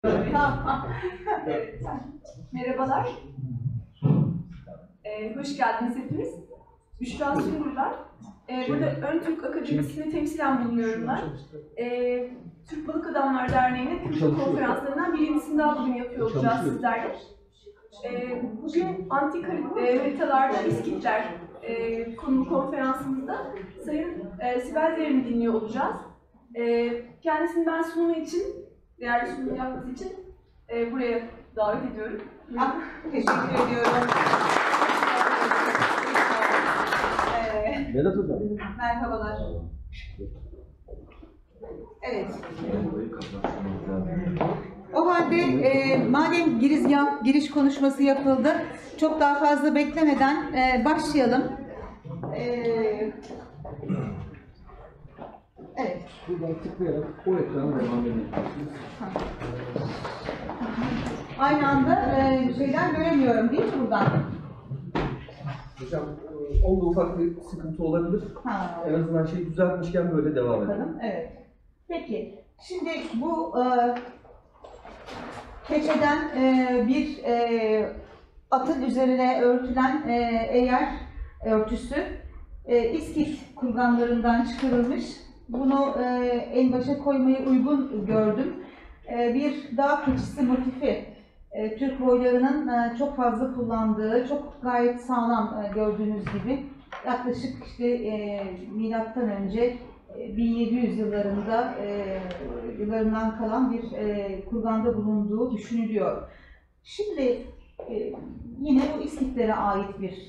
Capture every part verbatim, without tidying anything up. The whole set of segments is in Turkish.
Merhabalar. Ee, hoş geldiniz hepiniz. Büşra Sungurlar. Ee, burada Ön Türk Akademisi'ni temsilen bulunuyorum ben. Ee, Türk Balık Adamlar Derneği'nin kültür konferanslarından birincisini daha bugün yapıyor olacağız sizlerle. Ee, bugün antik haritalarda İskitler e, konulu konferansımızda Sayın e, Sibel Zerrin'i dinliyor olacağız. E, kendisini ben sunumu için, değerli sunumu yapması için e, buraya davet ediyorum. Ah, teşekkür ediyorum. Ee, Vedat Hocam. merhabalar. Evet. O halde e, madem girizgah, giriş konuşması yapıldı, çok daha fazla beklemeden e, başlayalım. E, evet. Buradan tıklayarak o ekrana devam edebilirsiniz. Aynı anda e, şeyden göremiyorum değil mi buradan? Hocam, onda ufak bir sıkıntı olabilir. Ha. En azından şey düzeltmişken böyle devam edelim. Bakalım, evet. Peki, şimdi bu e, keçeden e, bir e, atın üzerine örtülen e, eğer örtüsü e, İskit kurganlarından çıkarılmış. Bunu e, en başa koymayı uygun gördüm. E, bir dağ keçisi motifi, e, Türk boylarının e, çok fazla kullandığı, çok gayet sağlam e, gördüğünüz gibi. Yaklaşık işte e, milattan önce bin yedi yüz yıllarında e, yıllarından kalan bir e, kurganda bulunduğu düşünülüyor. Şimdi e, yine bu İskitlere ait bir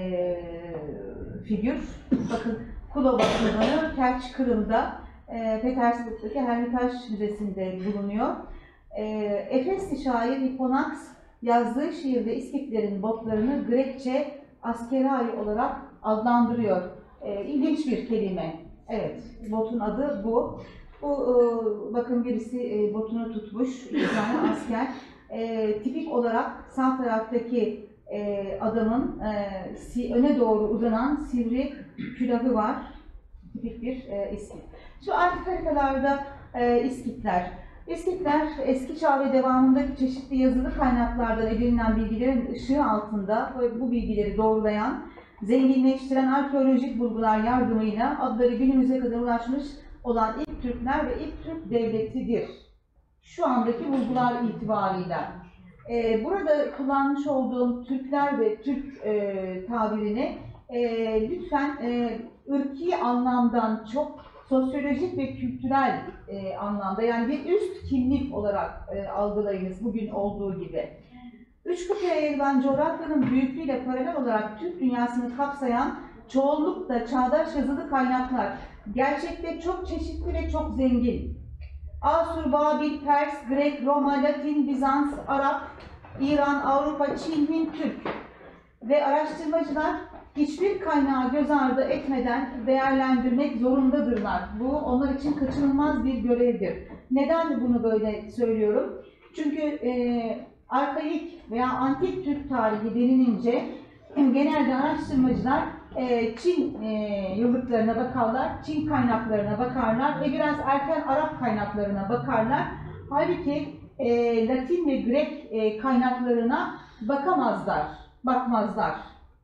e, figür. Bakın Kulova kurganı Kerç Kırım'da e, Petersburg'daki Hermitage Müzesi'nde bulunuyor. E, Efesli şair Hipponax yazdığı şiirde İskitlerin botlarını Grekçe askerai olarak adlandırıyor. E, ilginç bir kelime. Evet, botun adı bu. Bu e, bakın birisi e, botunu tutmuş, bir tane asker. E, tipik olarak sağ taraftaki e, adamın e, si, öne doğru uzanan sivri külahı var. Tipik bir e, İskit. Şu antik haritalarda e, İskitler. İskitler eski çağ ve devamındaki çeşitli yazılı kaynaklardan edinilen bilgilerin ışığı altında bu bilgileri doğrulayan, zenginleştiren arkeolojik bulgular yardımıyla adları günümüze kadar ulaşmış olan ilk Türkler ve ilk Türk devletidir. Şu andaki bulgular itibarıyla. Ee, burada kullanmış olduğum Türkler ve Türk e, tabirini e, lütfen e, ırki anlamdan çok sosyolojik ve kültürel e, anlamda, yani bir üst kimlik olarak e, algılayınız bugün olduğu gibi. Üç kıtaya yayılan coğrafyanın büyüklüğüyle paralel olarak Türk dünyasını kapsayan çoğunlukla çağdaş yazılı kaynaklar gerçekte çok çeşitli ve çok zengin. Asur, Babil, Pers, Grek, Roma, Latin, Bizans, Arap, İran, Avrupa, Çin, Hint, Türk ve araştırmacılar hiçbir kaynağı göz ardı etmeden değerlendirmek zorundadırlar. Bu onlar için kaçınılmaz bir görevdir. Neden bunu böyle söylüyorum? Çünkü e, arkaik veya antik Türk tarihi denilince genelde araştırmacılar e, Çin e, yıllıklarına bakarlar, Çin kaynaklarına bakarlar ve biraz erken Arap kaynaklarına bakarlar. Halbuki e, Latin ve Grek e, kaynaklarına bakamazlar, bakmazlar.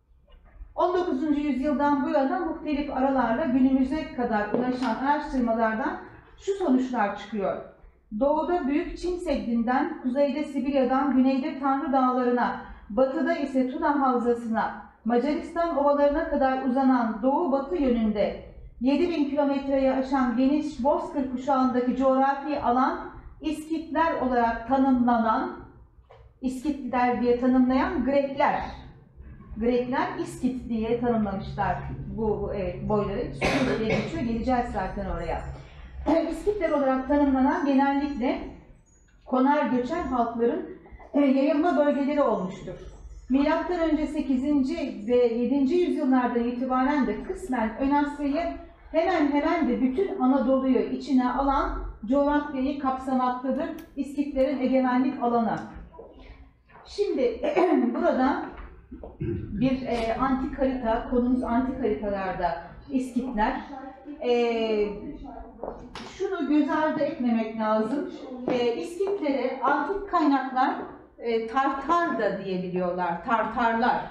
on dokuzuncu yüzyıldan bu yana muhtelif aralarla günümüze kadar ulaşan araştırmalardan şu sonuçlar çıkıyor. Doğuda Büyük Çin Seddi'nden, kuzeyde Sibirya'dan, güneyde Tanrı Dağları'na, batıda ise Tuna Havzası'na, Macaristan ovalarına kadar uzanan doğu-batı yönünde yedi bin kilometreyi aşan geniş Bozkır kuşağındaki coğrafi alan İskitler olarak tanımlanan, İskitliler diye tanımlayan Grekler. Grekler İskit diye tanımlamışlar bu evet, boyları. Sütun diye geçiyor, geleceğiz zaten oraya. İskitler olarak tanımlanan genellikle konar göçen halkların yayılma bölgeleri olmuştur. Milattan önce sekizinci ve yedinci yüzyıllardan itibaren de kısmen Ön Asya'yı hemen hemen de bütün Anadolu'yu içine alan coğrafyayı kapsamaktadır İskitlerin egemenlik alanı. Şimdi burada bir e, antik harita, konumuz antik haritalarda İskitler. Ee, şunu göz ardı etmemek lazım. Ee, İskitlere antik kaynaklar e, Tartar da diyebiliyorlar. Tartarlar.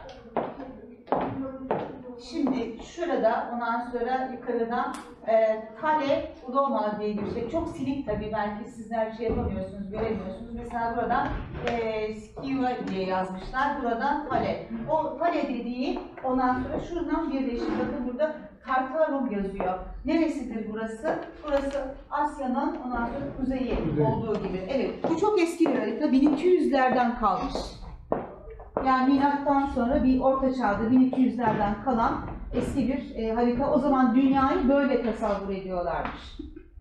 Şimdi şurada ondan sonra yukarıda e, Tale Roma diye bir şey. Çok silik tabii, belki sizler şey yapamıyorsunuz, göremiyorsunuz. Mesela burada e, Skiva diye yazmışlar. Burada Tale. O Tale dediği ondan sonra şuradan birleşik. Bakın burada Tartarum yazıyor. Neresidir burası? Burası Asya'nın ondan sonra kuzeyi olduğu gibi. Evet. Bu çok eski bir harita. bin iki yüzlerden kalmış. Yani milattan sonra bir orta çağda bin iki yüzlerden kalan eski bir e, harita. O zaman dünyayı böyle tasavvur ediyorlarmış.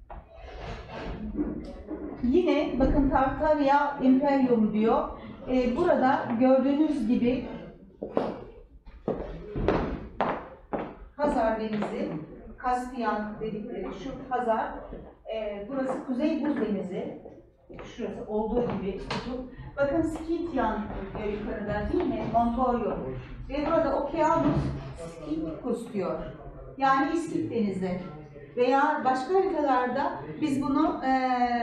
Yine bakın Tartaria Imperium diyor. E, burada gördüğünüz gibi Hazar Denizi, Kaspiyan dedikleri şu Hazar, e, burası Kuzey Buz Denizi. Şurası olduğu gibi kutup. Bakın Skityan diyor yukarıda, değil mi? Montorio. Ve burada Okeanus Skitkus diyor. Yani İskit Denizi. Veya başka haritalarda biz bunu e,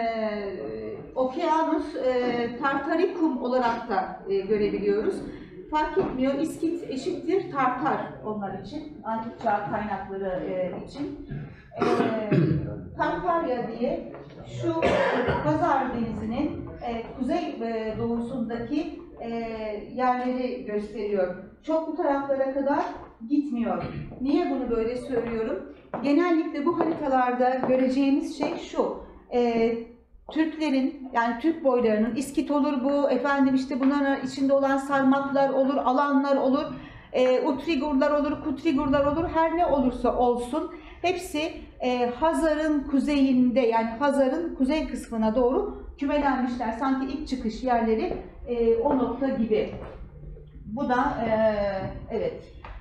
Okeanus e, Tartaricum olarak da e, görebiliyoruz. Fark etmiyor. İskit eşittir Tartar onlar için. Antik çağ kaynakları e, için. E, Tartarya diye şu Hazar Denizi'nin e, kuzey e, doğusundaki e, yerleri gösteriyor. Çok bu taraflara kadar gitmiyor. Niye bunu böyle söylüyorum? Genellikle bu haritalarda göreceğimiz şey şu. E, Türklerin, yani Türk boylarının, İskit olur bu, efendim işte bunların içinde olan sarmaklar olur, alanlar olur, e, Utrigurlar olur, Kutrigurlar olur, her ne olursa olsun hepsi e, Hazar'ın kuzeyinde, yani Hazar'ın kuzey kısmına doğru kümelenmişler. Sanki ilk çıkış yerleri e, o nokta gibi. Bu da e, evet.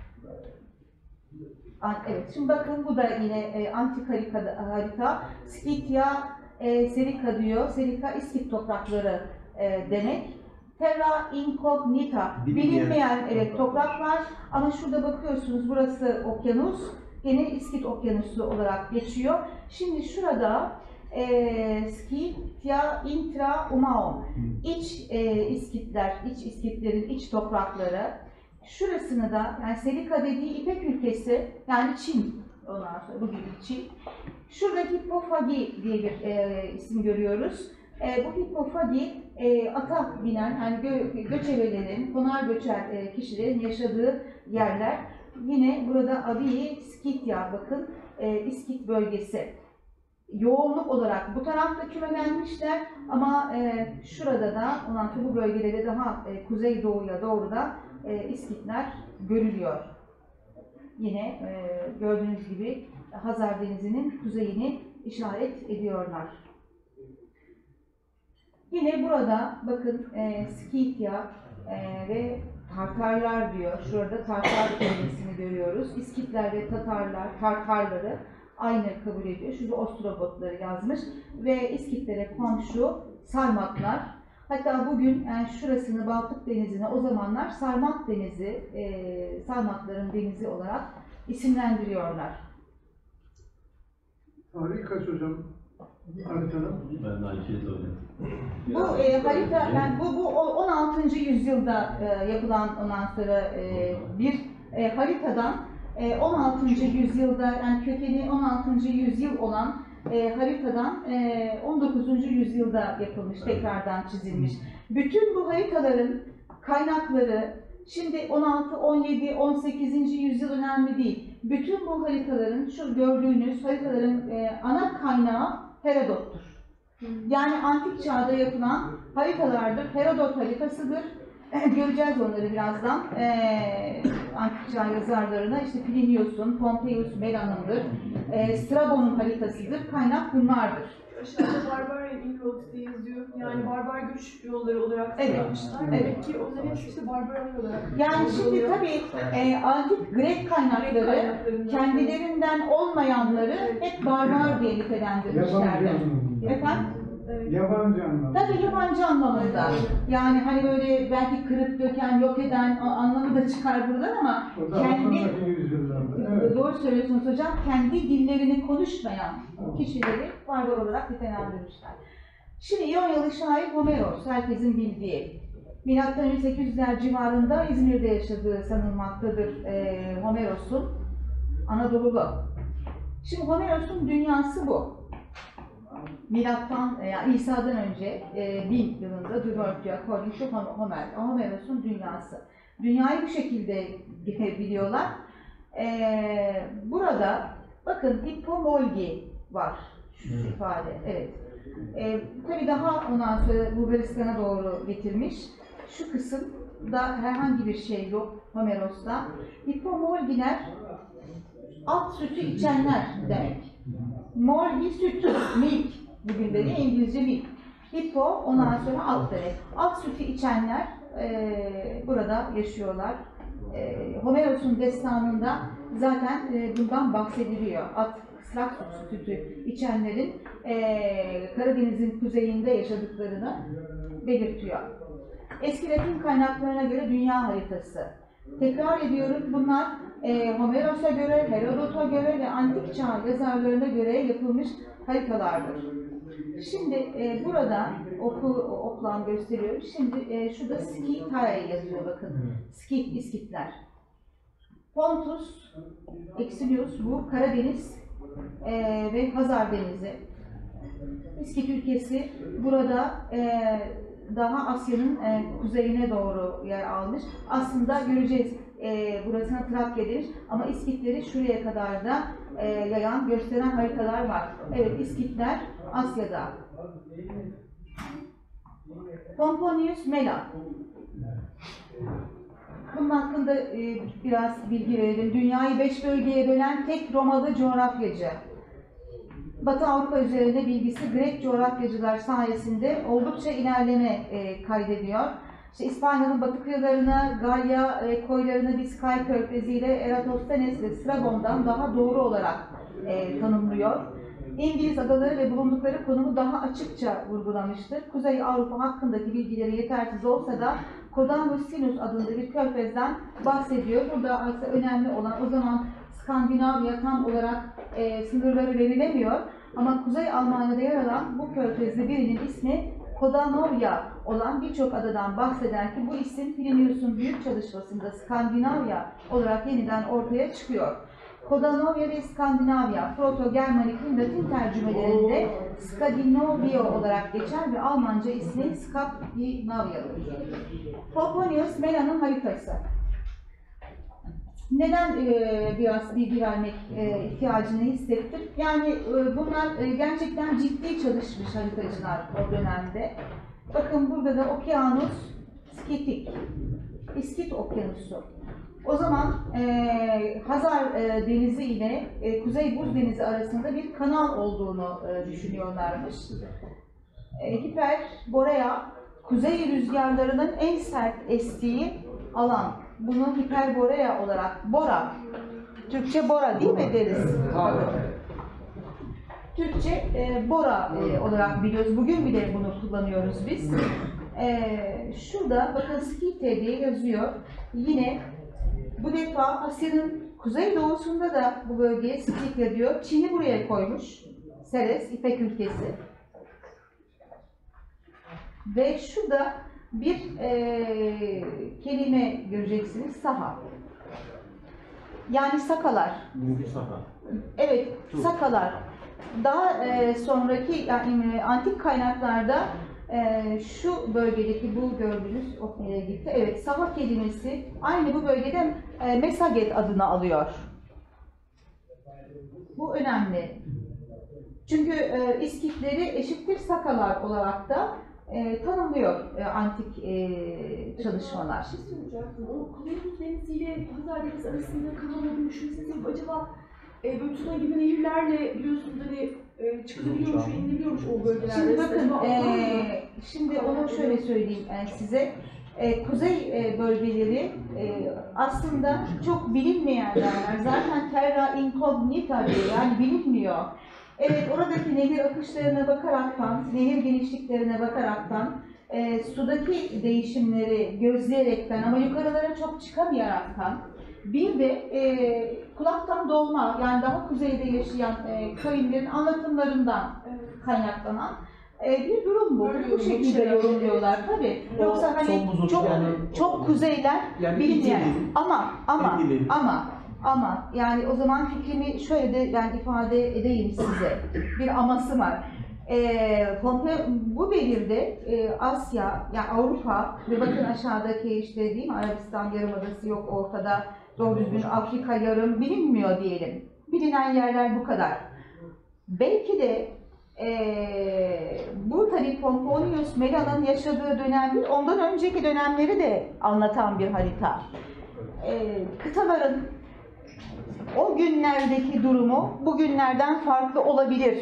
Evet, şimdi bakın bu da yine e, antik harita, harita. Skitya e, Serika diyor. Serika İskit toprakları e, demek. Terra incognita, bilinmeyen evet, topraklar, ama şurada bakıyorsunuz burası okyanus. Yine İskit Okyanusu olarak geçiyor. Şimdi şurada e, Skitya intra umaon, iç e, İskitler, iç İskitlerin iç toprakları. Şurasını da, yani Selika dediği İpek ülkesi, yani Çin, ondan sonra bugün Çin. Şurada Hippofagi diye bir e, isim görüyoruz. E, bu Hippofagi e, ata binen, yani gö göçebelerin, konar göçer e, kişilerin yaşadığı yerler. Yine burada Abiyi Skitya, bakın e, İskit bölgesi. Yoğunluk olarak bu tarafta kümelenmişler ama e, şurada da, ondan sonra bu bölgede de daha e, kuzeydoğuya doğru da e, İskitler görülüyor. Yine e, gördüğünüz gibi Hazar Denizi'nin kuzeyini işaret ediyorlar. Yine burada bakın e, Skitya e, ve Tartarlar diyor. Şurada Tartar kelimesini görüyoruz. İskitler ve Tatarlar, Tartarları aynı kabul ediyor. Şurada Ostrobotları yazmış ve İskitlere komşu Sarmatlar. Hatta bugün yani şurasını Baltık Denizi'ne o zamanlar Sarmat Denizi, e, Sarmatların denizi olarak isimlendiriyorlar. Tarih kaç hocam? Haritanın? Ben de aynı şeyi söyleyeyim. Bu e, harita, yani bu, bu on altıncı yüzyılda e, yapılan ondan sonra e, bir e, haritadan e, on altıncı yüzyılda, yani kökeni on altıncı yüzyıl olan e, haritadan e, on dokuzuncu yüzyılda yapılmış, tekrardan çizilmiş. Bütün bu haritaların kaynakları şimdi on altı, on yedi, on sekizinci yüzyıl önemli değil. Bütün bu haritaların, şu gördüğünüz haritaların e, ana kaynağı Herodot'tur. Yani antik çağda yapılan haritalardır. Herodot haritasıdır. Göreceğiz onları birazdan. Ee, antik çağ yazarlarına işte Plinius'un, Pompeius Mela'nındır. Ee, Strabon'un haritasıdır. Kaynak bunlardır. Aşağıda Barbarian Inroads diye yazıyor. Yani barbar göç yolları olarak Evet. kullanmışlar. Evet. Demek ki onların hepsi işte barbar olarak. Yani şimdi tabii e, antik Grek kaynakları kendilerinden olmayanları hep barbar diye nitelendirmişlerdir. Efendim? Evet. Yabancı anlamda. Tabii yabancı anlamında. Yani hani böyle belki kırıp döken, yok eden a- anlamı da çıkar buradan ama O da kendi sonraki yüzyıllarda. Evet. doğru söylüyorsunuz hocam, kendi dillerini konuşmayan kişileri barbar olarak nitelendirmişler. Şimdi İonyalı şair Homeros, herkesin bildiği. Milattan önce sekiz yüzler civarında İzmir'de yaşadığı sanılmaktadır e, Homeros'un. Anadolu'lu. Şimdi Homeros'un dünyası bu. Milattan, yani İsa'dan önce e, bin yılında The World According to Homer, Homeros'un dünyası. Dünyayı bu şekilde biliyorlar. E, burada bakın hippomolgi var şu ifade. Evet. E, tabii daha ondan sonra Bulgaristan'a doğru getirmiş. Şu kısımda herhangi bir şey yok Homeros'ta. Hippomolgiler alt sütü içenler demek. Molgi süt, milk. Bugün de İngilizce milk. Hippo ondan sonra alt demek. Alt sütü içenler e, burada yaşıyorlar. E, Homeros'un destanında zaten e, bundan bahsediliyor. At, ıslak sütü içenlerin e, Karadeniz'in kuzeyinde yaşadıklarını belirtiyor. Eski Latin kaynaklarına göre dünya haritası. Tekrar ediyorum, bunlar e, Homeros'a göre, Herodot'a göre ve antik çağ yazarlarına göre yapılmış haritalardır. Şimdi e, burada oku, o plan gösteriyorum. Şimdi e, şurada Skitae yazıyor bakın. Skit, İskitler. Pontus, Exilius bu Karadeniz e, ve Hazar Denizi. İskit ülkesi burada e, daha Asya'nın e, kuzeyine doğru yer almış. Aslında göreceğiz e, burasına Trakya demiş ama İskitleri şuraya kadar da e, yayan, gösteren haritalar var. Evet, İskitler Asya'da. Pomponius Mela. Bunun hakkında e, biraz bilgi verelim. Dünyayı beş bölgeye bölen tek Romalı coğrafyacı. Batı Avrupa üzerinde bilgisi Grek coğrafyacılar sayesinde oldukça ilerleme e, kaydediyor. İşte İspanya'nın batı kıyılarına, Galya e, koylarını Biskay Körfezi ile Eratosthenes ve Strabon'dan daha doğru olarak e, tanımlıyor. İngiliz adaları ve bulundukları konumu daha açıkça vurgulamıştır. Kuzey Avrupa hakkındaki bilgileri yetersiz olsa da Codanus Sinus adında bir körfezden bahsediyor. Burada aslında önemli olan o zaman Skandinavya tam olarak e, sınırları verilemiyor. Ama Kuzey Almanya'da yer alan bu körfezli birinin ismi Kodanovya olan birçok adadan bahseder ki bu isim Plinius'un büyük çalışmasında Skandinavya olarak yeniden ortaya çıkıyor. Kodanovya ve Skandinavya, Proto-Germanik'in Latin tercümelerinde Skandinavia olarak geçer ve Almanca ismi Skandinavya'dır. Pomponius Mela'nın haritası. Neden e, biraz bilgi vermek e, ihtiyacını hissettim? Yani e, bunlar e, gerçekten ciddi çalışmış haritacılar o dönemde. Bakın burada da Okyanus Skitik, İskit Okyanusu. O zaman e, Hazar e, Denizi ile e, Kuzey Buz Denizi arasında bir kanal olduğunu e, düşünüyorlarmış. E, Hiperborea, kuzey rüzgarlarının en sert estiği alan. Bunu Hiperborea olarak, Bora, Türkçe Bora değil mi deriz? Türkçe e, Bora e, olarak biliyoruz. Bugün bile bunu kullanıyoruz biz. E, şurada bakın Skite diye yazıyor. Yine bu defa Asya'nın kuzeydoğusunda da bu bölgeye Skite diyor. Çin'i buraya koymuş. Seres, İpek ülkesi. Ve şurada bir e, kelime göreceksiniz, Saha. Yani Sakalar. Evet, Sakalar. Daha e, sonraki yani antik kaynaklarda e, şu bölgedeki bu gördüğünüz ok nereye gitti? Evet, Saha kelimesi aynı bu bölgede e, Mesaget adını alıyor. Bu önemli. Çünkü e, İskitleri eşittir Sakalar olarak da E, tanımlıyor e, antik e, çalışmalar. Bir şey soracaktım. O Kuzey Buz Denizi ile Hazar Denizi arasında kanal olduğunu düşünseniz acaba e, böyle Tuna gibi nehirlerle biliyorsunuz hani e, çıkabiliyormuş, inilebiliyormuş o bölgelerde. Şimdi bakın, Acaba e, şimdi onu şöyle söyleyeyim e, size. E, kuzey e, bölgeleri e, aslında çok bilinmeyen yerler. Zaten terra incognita diyor, yani bilinmiyor. Evet, oradaki nehir akışlarına bakaraktan, nehir genişliklerine bakaraktan, e, sudaki değişimleri gözleyerekten ama yukarılara çok çıkamayaraktan, bir de e, kulaktan dolma, yani daha kuzeyde yaşayan e, kavimlerin anlatımlarından kaynaklanan e, bir durum bu. Böyle Bu şekilde yorumluyorlar tabii. Yoksa hani çok çok kuzeyler Yani bilinmeyen İngiliz- ama ama İngiliz. ama ama yani o zaman fikrimi şöyle de ben ifade edeyim size. Bir aması var. E, Pompei bu devirde e, Asya, yani Avrupa ve bakın aşağıdaki işte değil mi Arabistan Yarımadası yok ortada, doğru düzgün Afrika yarım bilinmiyor diyelim. Bilinen yerler bu kadar. Belki de e, bu tabii Pomponius Mela'nın yaşadığı dönem değil, ondan önceki dönemleri de anlatan bir harita. E, kıtaların o günlerdeki durumu bugünlerden farklı olabilir.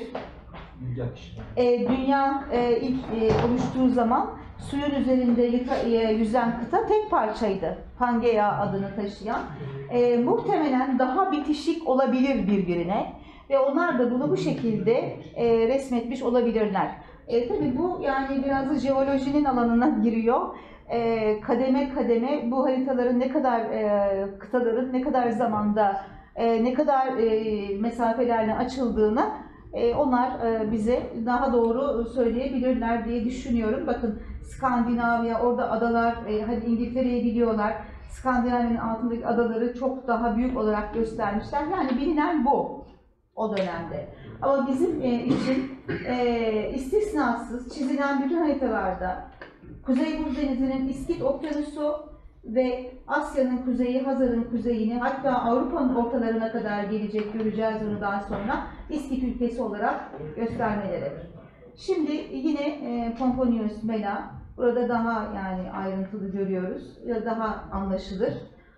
E, dünya e, ilk e, oluştuğu zaman suyun üzerinde yıka, e, yüzen kıta tek parçaydı. Pangea adını taşıyan. E, muhtemelen daha bitişik olabilir birbirine ve onlar da bunu bu şekilde e, resmetmiş olabilirler. E, tabii bu yani biraz da jeolojinin alanına giriyor. E, kademe kademe bu haritaların ne kadar e, kıtaların ne kadar zamanda e, ne kadar e, mesafelerle açıldığını e, onlar e, bize daha doğru söyleyebilirler diye düşünüyorum. Bakın Skandinavya, orada adalar, e, hadi İngiltere'ye gidiyorlar. Skandinavya'nın altındaki adaları çok daha büyük olarak göstermişler. Yani bilinen bu o dönemde. Ama bizim e, için e, istisnasız çizilen bütün haritalarda Kuzey Buz Denizi'nin İskit Okyanusu ve Asya'nın kuzeyi, Hazar'ın kuzeyini, hatta Avrupa'nın ortalarına kadar gelecek, göreceğiz onu daha sonra, İskit ülkesi olarak göstermeleri. Şimdi yine e, Pomponius Mela, burada daha yani ayrıntılı görüyoruz, daha anlaşılır.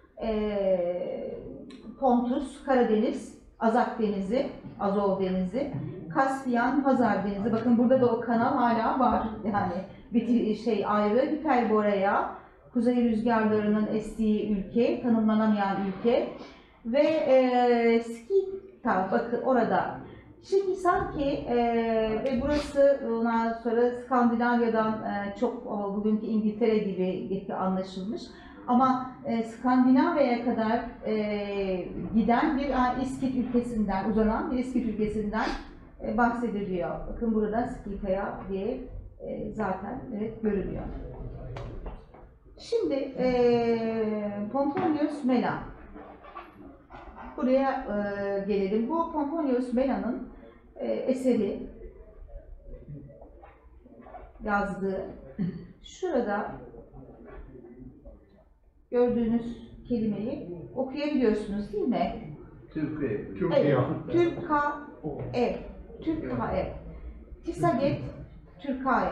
E, Pontus, Karadeniz, Azak Denizi, Azov Denizi, Kaspiyan, Hazar Denizi. Bakın burada da o kanal hala var. Yani bir şey ayrı, Hiperboreya, kuzey rüzgarlarının estiği ülke, tanımlanamayan ülke ve e, Skita, bakın orada. Şimdi sanki e, ve burası ondan sonra Skandinavya'dan e, çok o, bugünkü İngiltere gibi anlaşılmış. Ama e, Skandinavya'ya kadar e, giden bir a, İskit ülkesinden, uzanan bir İskit ülkesinden e, bahsediliyor. Bakın burada Skitaya diye e, zaten evet, görünüyor. Şimdi e, Pomponius Mela. Buraya e, gelelim. Bu Pomponius Mela'nın e, eseri, yazdığı. Şurada gördüğünüz kelimeyi okuyabiliyorsunuz değil mi? Türkiye. Evet. Türkae. Türkae. Tisaget Türkae.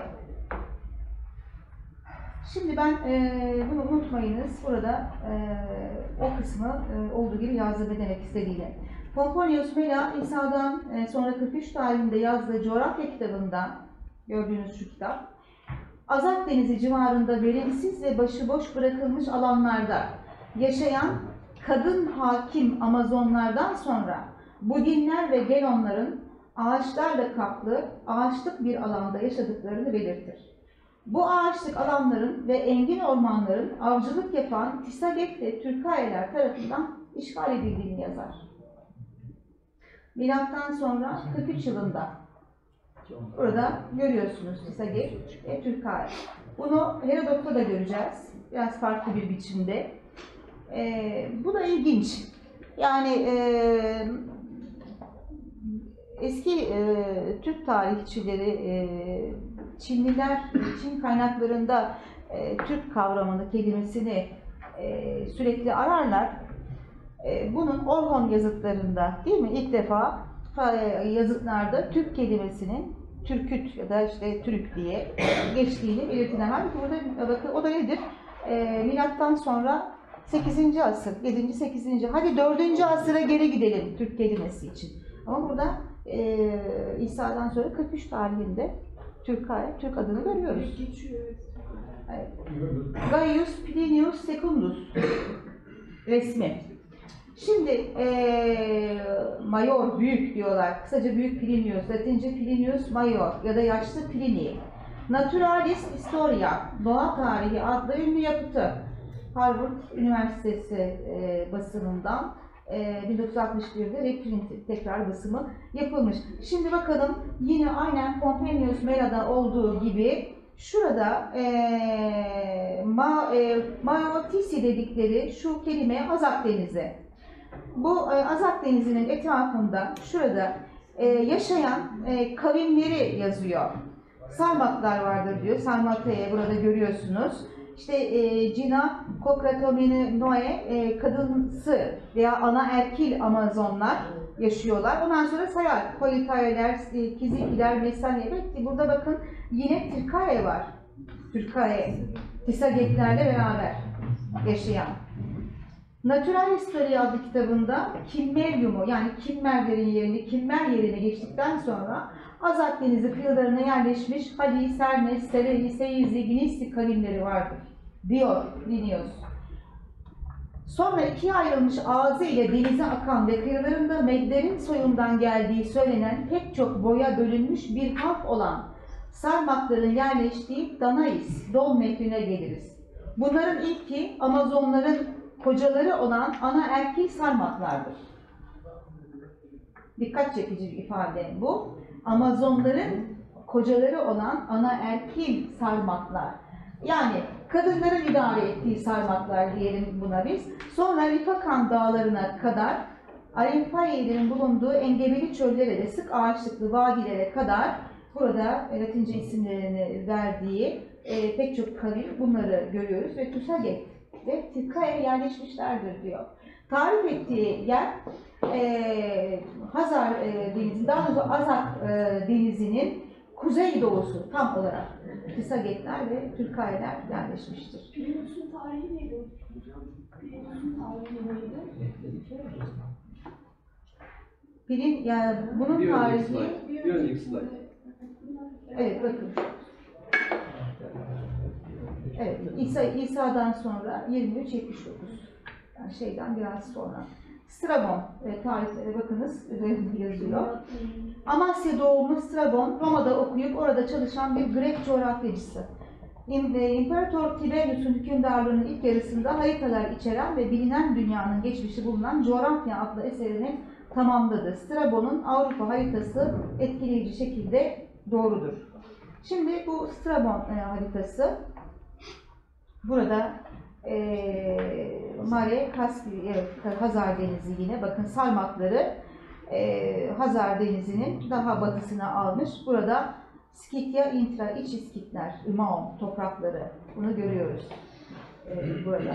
Şimdi ben e, bunu unutmayınız. Burada e, o kısmı e, olduğu gibi yazdı ne demek istediğini. Pomponius Mela, İsa'dan e, sonra kırk üç tarihinde yazdığı coğrafya kitabında, gördüğünüz şu kitap, Azak Denizi civarında verimsiz ve başıboş bırakılmış alanlarda yaşayan kadın hakim Amazonlardan sonra Budinler ve Gelonların ağaçlarla kaplı ağaçlık bir alanda yaşadıklarını belirtir. Bu ağaçlık alanların ve engin ormanların avcılık yapan Tisaget ve Türkayeler tarafından işgal edildiğini yazar. Milattan sonra kırk üç yılında. Burada görüyorsunuz Tisaget ve Türkaye. Bunu Herodot'ta da göreceğiz. Biraz farklı bir biçimde. Ee, bu da ilginç. Yani e, eski e, Türk tarihçileri, e, Çinliler, Çin kaynaklarında e, Türk kavramını, kelimesini e, sürekli ararlar. E, bunun Orhon yazıtlarında, değil mi? İlk defa e, yazıtlarda Türk kelimesinin Türküt ya da işte Türk diye geçtiğini belirtilemez. Burada bakın o da nedir? E, milattan sonra sekizinci asır, yedinci sekizinci hadi dördüncü asıra geri gidelim Türk kelimesi için. Ama burada e, İsa'dan sonra kırk üç tarihinde Türkay, Türk adını görüyoruz. Evet. Gaius Plinius Secundus resmi. Şimdi e, Mayor, büyük diyorlar. Kısaca büyük Plinius, Latince Plinius Mayor ya da yaşlı Pliny. Naturalis Historia, Doğa Tarihi adlı ünlü yapıtı. Harvard Üniversitesi e, basımından e, bin dokuz yüz altmış bir'de reprint tekrar basımı yapılmış. Şimdi bakalım yine aynen Compendius Mela'da olduğu gibi şurada e, Ma, e, Maotisi dedikleri şu kelime Azak Denizi. Bu e, Azak Denizi'nin etrafında şurada e, yaşayan e, kavimleri yazıyor. Sarmatlar vardır diyor. Sarmata'yı burada görüyorsunuz. İşte e, Cina, Kokratomenoe e, kadınsı veya ana erkil Amazonlar yaşıyorlar. Ondan sonra sayar. Kolitayeler, Kizikiler, Mesane. Evet, burada bakın yine Türkaye var. Türkaye. Tisagetlerle beraber yaşayan. Natural History adlı kitabında Kimmerium'u yani Kimmerlerin yerini, Kimmer yerine geçtikten sonra Azak Denizi kıyılarına yerleşmiş Hali, Sernes, Serei, Seizi, Ginisi kavimleri vardır diyor Plinius. Sonra ikiye ayrılmış ağzı ile denize akan ve kıyılarında Medlerin soyundan geldiği söylenen pek çok boya bölünmüş bir halk olan Sarmatların yerleştiği Danais, Dol metrine geliriz. Bunların ilki Amazonların kocaları olan ana erkil Sarmatlardır. Dikkat çekici bir ifade bu. Amazonların kocaları olan ana erkil Sarmatlar. Yani kadınların idare ettiği Sarmatlar diyelim buna biz. Sonra Rifakan dağlarına kadar Arimpaiye'lerin bulunduğu engebeli çöllere de sık ağaçlıklı vadilere kadar burada Latince isimlerini verdiği e, pek çok kavim bunları görüyoruz ve Tusaget ve Tirka'ya yerleşmişlerdir diyor. Tarif ettiği yer e, Hazar e, Denizi, daha doğrusu Azak e, Denizi'nin kuzeydoğusu tam olarak Tisagetler ve Türkayeler yerleşmiştir. Plinius'un tarihi neydi? Plinius'un tarihi neydi? Pilin, yani bunun Bir önceki tarihi... slide. Bir önceki slide. Evet, bakın. Evet, İsa, İsa'dan sonra yirmi üç yetmiş dokuz. Yani şeyden biraz sonra. Strabon e, tarihleri bakınız üzerinde yazıyor. Amasya doğumlu Strabon Roma'da okuyup orada çalışan bir Grek coğrafyacısı. İmparator Tiberius'un hükümdarlığının ilk yarısında haritalar içeren ve bilinen dünyanın geçmişi bulunan Coğrafya adlı eserini tamamladı. Strabon'un Avrupa haritası etkileyici şekilde doğrudur. Şimdi bu Strabon e, haritası burada e, Mare, Kaspi, evet, Hazar Denizi yine bakın Sarmatları e, Hazar Denizi'nin daha batısına almış. Burada Skitya, Intra, İç İskitler, Imaon toprakları bunu görüyoruz e, burada.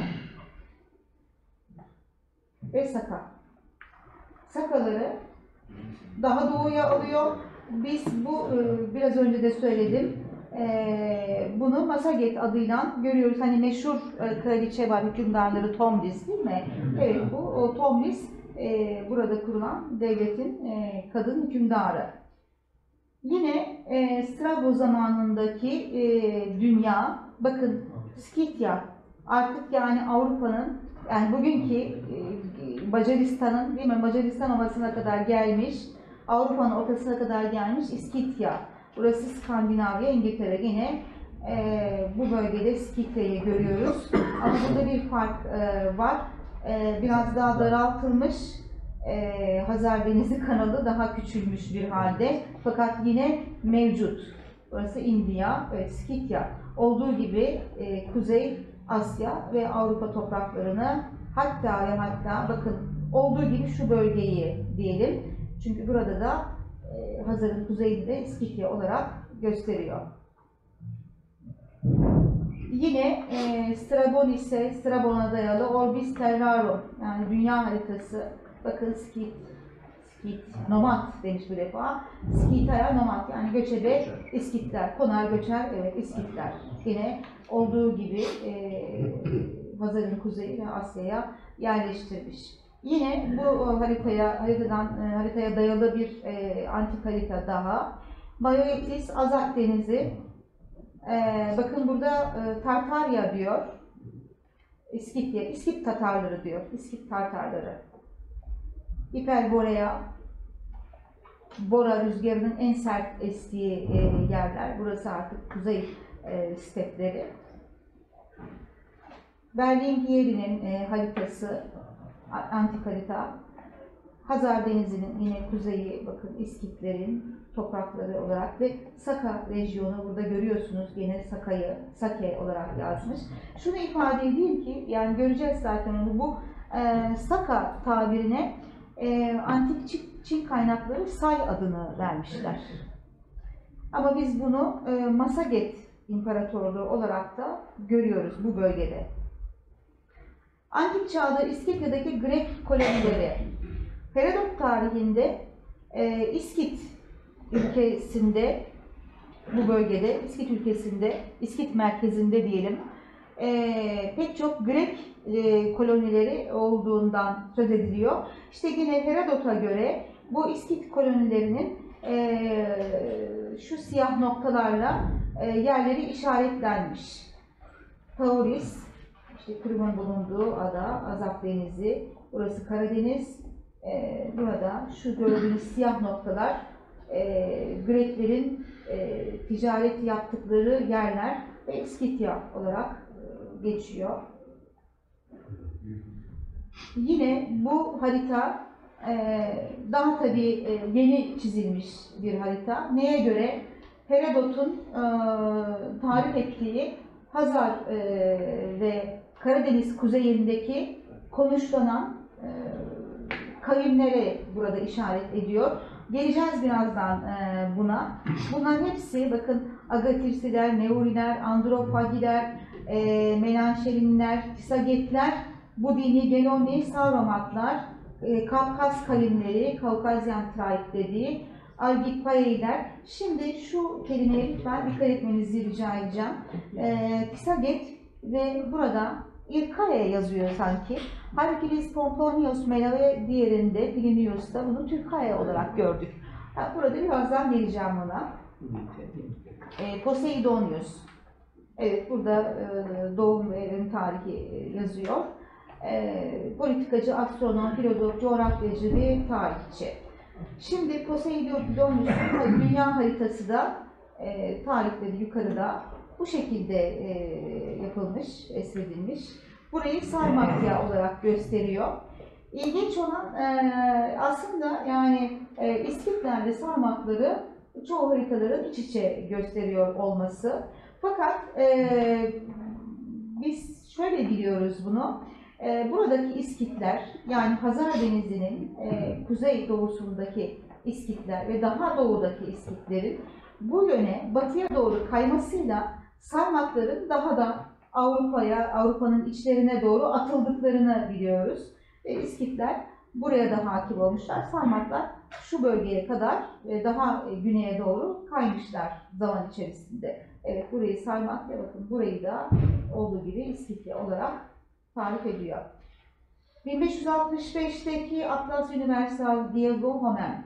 Ve Saka. Sakaları daha doğuya alıyor. Biz bu e, biraz önce de söyledim. Ee, bunu Masaget adıyla görüyoruz. Hani meşhur e, kraliçe var, hükümdarları Tomris değil mi? Evet, bu o Tomris e, burada kurulan devletin e, kadın hükümdarı. Yine e, Strabo zamanındaki e, dünya, bakın Skitya artık yani Avrupa'nın, yani bugünkü e, Macaristan'ın değil mi? Macaristan ovasına kadar gelmiş, Avrupa'nın ortasına kadar gelmiş İskitya. Burası Skandinavya, İngiltere. Yine e, bu bölgede Skitya'yı görüyoruz. Ama burada bir fark e, var. E, biraz daha daraltılmış. E, Hazar Denizi kanalı daha küçülmüş bir halde. Fakat yine mevcut. Burası India ve Skitya. Olduğu gibi e, Kuzey Asya ve Avrupa topraklarını hatta ve hatta bakın olduğu gibi şu bölgeyi diyelim. Çünkü burada da Hazar'ın kuzeyinde İskitya olarak gösteriyor. Yine e, Strabon ise Strabon'a dayalı Orbis Terrarum yani dünya haritası. Bakın Skit, Skit, nomad demiş bu defa. Skitaya nomad yani göçebe İskitler, konar göçer evet İskitler. Yine olduğu gibi e, Hazar'ın kuzeyi ve Asya'ya yerleştirmiş. Yine bu haritaya haritadan haritaya dayalı bir e, antik harita daha. Boeotis, Azak Denizi. E, bakın burada e, Tartarya diyor. İskitya, İskit Tatarları diyor. İskit Tartarları. Hiperboreya, Bora rüzgarının en sert estiği e, yerler. Burası artık kuzey e, stepleri. Berlin-Gieri'nin e, haritası, antik harita. Hazar Denizi'nin yine kuzeyi, bakın İskitlerin toprakları olarak ve Saka rejyonu burada görüyorsunuz, yine Saka'yı Sake olarak yazmış. Şunu ifade edeyim ki, yani göreceğiz zaten onu, bu e, Saka tabirine e, antik Çin, Çin kaynakları Say adını vermişler. Ama biz bunu e, Masaget İmparatorluğu olarak da görüyoruz bu bölgede. Antik çağda İskitya'daki Grek kolonileri, Herodot tarihinde e, İskit ülkesinde, bu bölgede, İskit ülkesinde, İskit merkezinde diyelim, e, pek çok Grek e, kolonileri olduğundan söz ediliyor. İşte yine Herodot'a göre bu İskit kolonilerinin e, şu siyah noktalarla e, yerleri işaretlenmiş. Tauris, işte Kırım'ın bulunduğu ada, Azap Denizi, burası Karadeniz. Ee, burada şu gördüğünüz siyah noktalar e, Greklerin e, ticaret yaptıkları yerler ve İskitya olarak e, geçiyor. Yine bu harita e, daha tabii e, yeni çizilmiş bir harita. Neye göre? Herodot'un e, tarif ettiği Hazar e, ve Karadeniz kuzeyindeki konuşlanan e, kavimlere burada işaret ediyor. Geleceğiz birazdan e, buna. Bunların hepsi, bakın, Agatirsiler, Neuriler, Androfagiler, e, Melanşelinler, Tisagetler, bu dini Geloni, Savromatlar, e, Kafkas kavimleri, Kaukasyan tribe dediği, Algikpayeiler. Şimdi şu kelimeye lütfen dikkat etmenizi rica edeceğim. E, Tisaget ve burada İrkaya yazıyor sanki. Halbuki biz Pomponius Mela ve diğerinde Plinius'ta bunu Türkaya olarak gördük. Yani burada birazdan geleceğim ona. E, Poseidonius. Evet, burada e, doğum ve evrim tarihi yazıyor. E, politikacı, astronom, filozof, coğrafyacı bir tarihçi. Şimdi Poseidonius'un dünya haritası da e, tarihleri yukarıda bu şekilde e, yapılmış, esredilmiş. Burayı Sarmatya olarak gösteriyor. İlginç olan e, aslında yani e, İskitler ve Sarmatları çoğu haritaların iç içe gösteriyor olması. Fakat e, biz şöyle biliyoruz bunu. E, buradaki İskitler, yani Hazar Denizi'nin e, kuzey doğusundaki İskitler ve daha doğudaki İskitlerin bu yöne, batıya doğru kaymasıyla Sarmatların daha da Avrupa'ya, Avrupa'nın içlerine doğru atıldıklarını biliyoruz. E, İskitler buraya da hakim olmuşlar. Sarmatlar şu bölgeye kadar e, daha e, güneye doğru kaymışlar zaman içerisinde. Evet, burayı Sarmatya, bakın burayı da olduğu gibi İskitya olarak tarif ediyor. bin beş yüz altmış beş'teki Atlas Universal Diego Homem.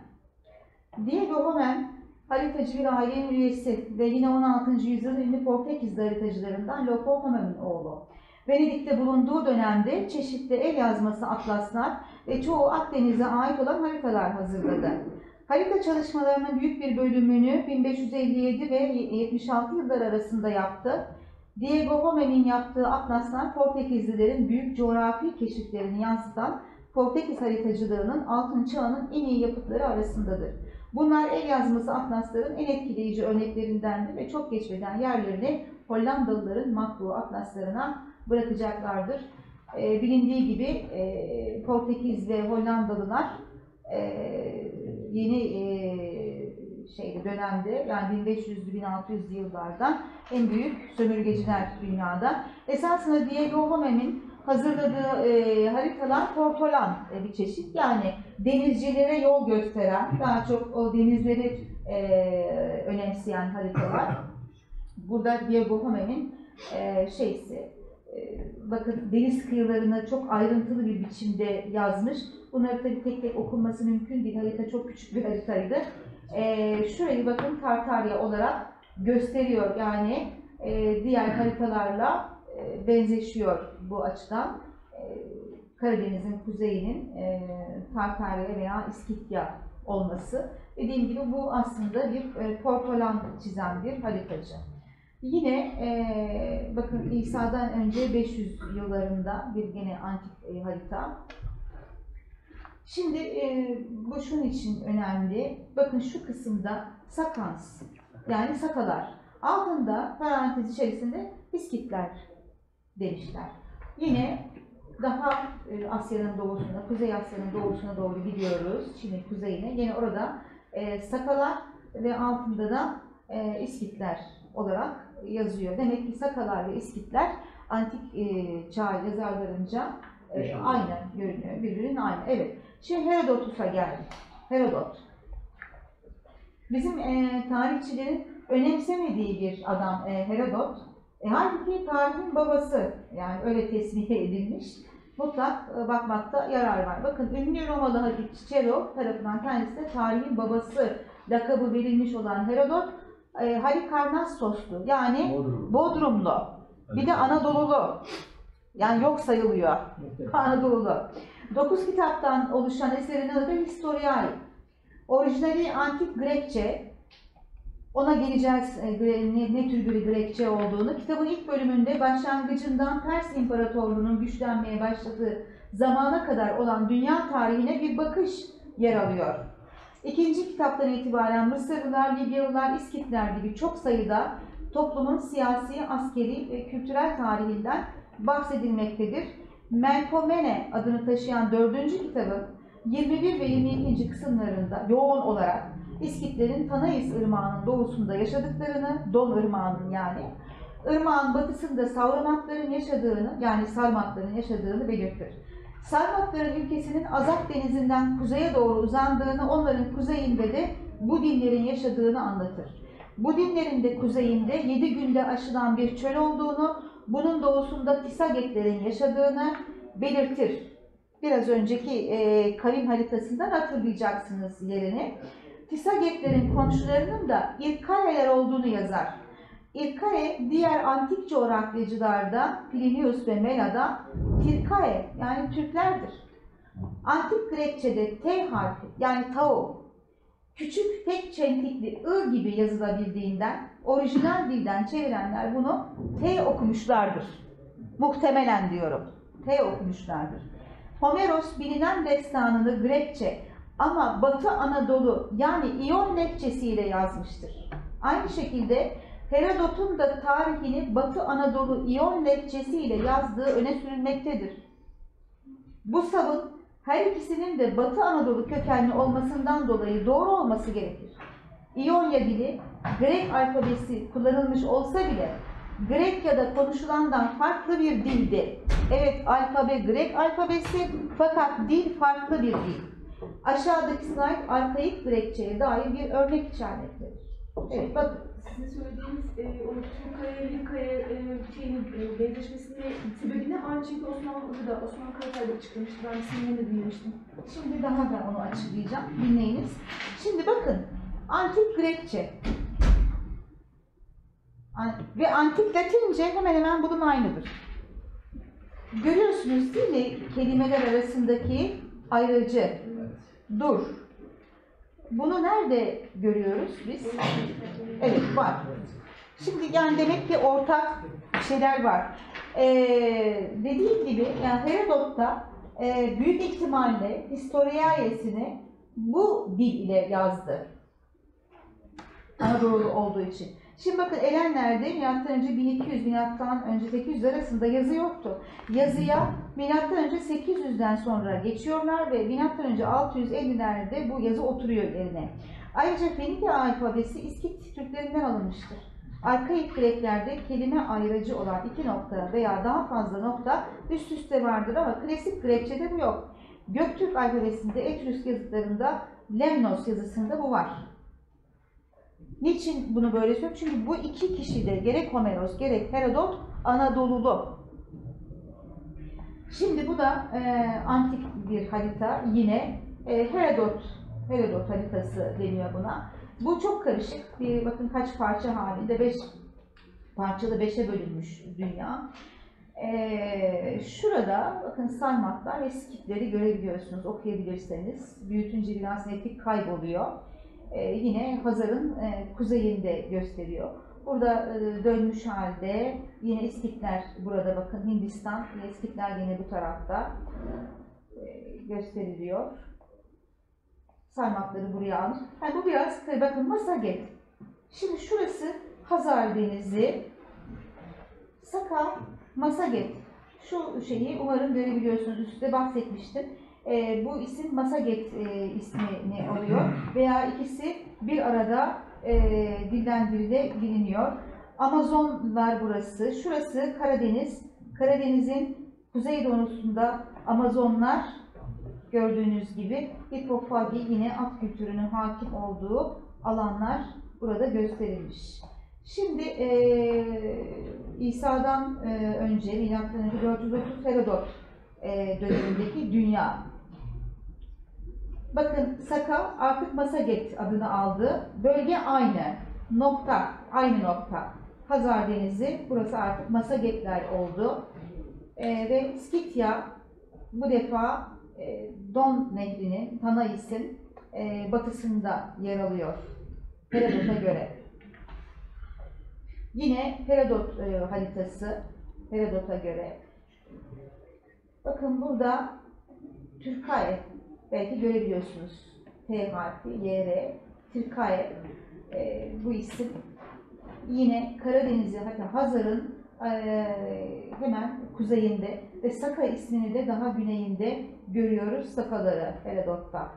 Diego Homem haritacı bir ailenin üyesi ve yine on altıncı yüzyılın ünlü Portekizli haritacılarından Lopo Homem'in oğlu. Venedik'te bulunduğu dönemde çeşitli el yazması atlaslar ve çoğu Akdeniz'e ait olan haritalar hazırladı. Harita çalışmalarının büyük bir bölümünü bin beş yüz elli yedi ve yetmiş altı yıllar arasında yaptı. Diego Homem'in yaptığı atlaslar Portekizlilerin büyük coğrafi keşiflerini yansıtan Portekiz haritacılığının altın çağının en iyi yapıtları arasındadır. Bunlar el yazması atlasların en etkileyici örneklerindendir ve çok geçmeden yerlerini Hollandalıların matbu atlaslarına bırakacaklardır. E, bilindiği gibi e, Portekiz ve Hollandalılar e, yeni e, şeyde dönemde, yani bin beş yüzlü bin altı yüzlü yıllardan en büyük sömürgeciler dünyada. Esasında Diego Homem'in hazırladığı e, haritalar portolan e, bir çeşit, yani denizcilere yol gösteren, daha çok o denizleri e, önemseyen haritalar. Burada Diego Homem'in e, şeysi, e, bakın deniz kıyılarını çok ayrıntılı bir biçimde yazmış. Bunları tabii tek tek okunması mümkün değil, harita çok küçük bir haritaydı. E, şurayı bakın Tartarya olarak gösteriyor, yani e, diğer haritalarla benzeşiyor bu açıdan. Karadeniz'in kuzeyinin e, Tartarya veya İskitya olması. Dediğim gibi bu aslında bir e, portolan çizen bir haritacı. Yine e, bakın İsa'dan önce beş yüz yıllarında bir gene antik e, harita. Şimdi e, bu şunun için önemli. Bakın şu kısımda Sakans, yani Sakalar. Altında parantez içerisinde İskitler demişler. Yine daha e, Asya'nın doğusuna, Kuzey Asya'nın doğusuna doğru gidiyoruz. Çin'in kuzeyine. Yine orada e, Sakalar ve altında da e, İskitler olarak yazıyor. Demek ki Sakalar ve İskitler antik e, çağ yazarlarınca e, aynı görünüyor. Birbirinin aynı. Evet. Şimdi Herodot''a geldik. Herodot. Bizim e, tarihçilerin önemsemediği bir adam e, Herodot. E, halbuki tarihin babası, yani öyle tesmiye edilmiş. Mutlak e, bakmakta yarar var. Bakın ünlü Romalı Hatip Cicero tarafından kendisine tarihin babası lakabı verilmiş olan Herodot, e, Halikarnassoslu, yani Bodrum. Bodrumlu. Bir de Anadolulu. Yani yok sayılıyor. Anadolulu. Dokuz kitaptan oluşan eserin adı da Historiae. Orijinali antik Grekçe. Ona geleceğiz ne, ne tür bir Grekçe olduğunu. Kitabın ilk bölümünde başlangıcından Pers İmparatorluğu'nun güçlenmeye başladığı zamana kadar olan dünya tarihine bir bakış yer alıyor. İkinci kitaptan itibaren Mısırlılar, Libyalılar, İskitler gibi çok sayıda toplumun siyasi, askeri ve kültürel tarihinden bahsedilmektedir. Melpomene adını taşıyan dördüncü kitabın yirmi bir ve yirmi ikinci kısımlarında yoğun olarak İskitlerin Tanais Irmağı'nın doğusunda yaşadıklarını, Don Irmağı'nın yani, ırmağın batısında Savramatların yaşadığını, yani Sarmatların yaşadığını belirtir. Sarmatların ülkesinin Azap Denizi'nden kuzeye doğru uzandığını, onların kuzeyinde de bu dinlerin yaşadığını anlatır. Bu dinlerin de kuzeyinde yedi günde aşılan bir çöl olduğunu, bunun doğusunda Tisagetlerin yaşadığını belirtir. Biraz önceki e, kavim haritasından hatırlayacaksınız yerini. Tisagetlerin komşularının da İrkae'ler olduğunu yazar. İrkae, diğer antik coğrafyacılarda Plinius ve Mela'da Tirkae, yani Türklerdir. Antik Grekçe'de T harfi, yani Tau, küçük tek çentikli I gibi yazılabildiğinden, orijinal dilden çevirenler bunu T okumuşlardır. Muhtemelen diyorum. T okumuşlardır. Homeros bilinen destanını Grekçe ama Batı Anadolu, yani İyon lehçesiyle yazmıştır. Aynı şekilde Herodot'un da tarihini Batı Anadolu İyon lehçesiyle yazdığı öne sürülmektedir. Bu savın her ikisinin de Batı Anadolu kökenli olmasından dolayı doğru olması gerekir. İonya dili, Grek alfabesi kullanılmış olsa bile Grekya'da konuşulandan farklı bir dildi. Evet, alfabe Grek alfabesi, fakat dil farklı bir dil. Aşağıdaki slide arkaik Grekçe'ye dair bir örnek içermektedir. Evet, bakın. Sizin söylediğiniz e, o Türkaya, Lirikaya e, şeyin e, benzeşmesinin sebebini aynı şekilde Osmanlı'da da, Osmanlı Karatay'da açıklamıştı. Ben sizinle de dinlemiştim. Şimdi daha da onu açıklayacağım. Dinleyiniz. Şimdi bakın, antik Grekçe ve antik Latince hemen hemen bunun aynıdır. Görüyorsunuz değil mi kelimeler arasındaki ayrıcı? Dur. Bunu nerede görüyoruz biz? Evet, var. Şimdi yani demek ki ortak şeyler var. Ee, dediğim gibi yani Herodot'ta e, büyük ihtimalle Historiae'sini bu dil ile yazdı. Anadolu olduğu için. Şimdi bakın Elenler'de milattan önce bin iki yüz milattan önce sekiz yüz arasında yazı yoktu. Yazıya milattan önce sekiz yüzden sonra geçiyorlar ve milattan önce altı yüz ellilerde bu yazı oturuyor yerine. Ayrıca Fenike alfabesi İskit Türklerinden alınmıştır. Arkaik Greklerde kelime ayrıcı olan iki nokta veya daha fazla nokta üst üste vardır ama klasik Grekçe'de bu yok. Göktürk alfabesinde Etrüsk yazıtlarında Lemnos yazısında bu var. Niçin bunu böyle söylüyorum? Çünkü bu iki kişi de gerek Homeros gerek Herodot Anadolulu. Şimdi bu da e, antik bir harita. Yine e, Herodot Herodot haritası deniyor buna. Bu çok karışık. Bir bakın kaç parça halinde, beş parçalı beşe bölünmüş dünya. Ee, şurada bakın saymaklar ve skitleri görebiliyorsunuz, okuyabilirseniz. Büyütünce biraz netlik kayboluyor. Ee, yine Hazar'ın e, kuzeyinde gösteriyor. Burada e, dönmüş halde yine iskitler burada bakın Hindistan ve iskitler yine bu tarafta e, gösteriliyor. Saymakları buraya almış. Yani bu biraz bakın Masaget. Şimdi şurası Hazar Denizi, Saka, Masaget. Şu şeyi umarım görebiliyorsunuz. Üstte bahsetmiştim. E, bu isim Masaget e, ismini alıyor veya ikisi bir arada e, dilden dile biliniyor. Amazonlar burası. Şurası Karadeniz. Karadeniz'in kuzeydoğusunda Amazonlar gördüğünüz gibi hipofagi yine at kültürünün hakim olduğu alanlar burada gösterilmiş. Şimdi e, İsa'dan e, önce milattan önce dört yüz otuz Herodot e, dönemindeki dünya. Bakın Saka artık Masaget adını aldı. Bölge aynı. Nokta, aynı nokta. Hazar Denizi, burası artık Masagetler oldu. E, ve Skitya bu defa e, Don Nehri'nin, Tanayis'in e, batısında yer alıyor. Herodot'a göre. Yine Herodot e, haritası, Herodot'a göre. Bakın burada Türkaye, belki görebiliyorsunuz. T harfi, Y R, Türkaye e, bu isim. Yine Karadeniz'i, hatta Hazar'ın e, hemen kuzeyinde ve Saka ismini de daha güneyinde görüyoruz Sakaları Herodot'ta.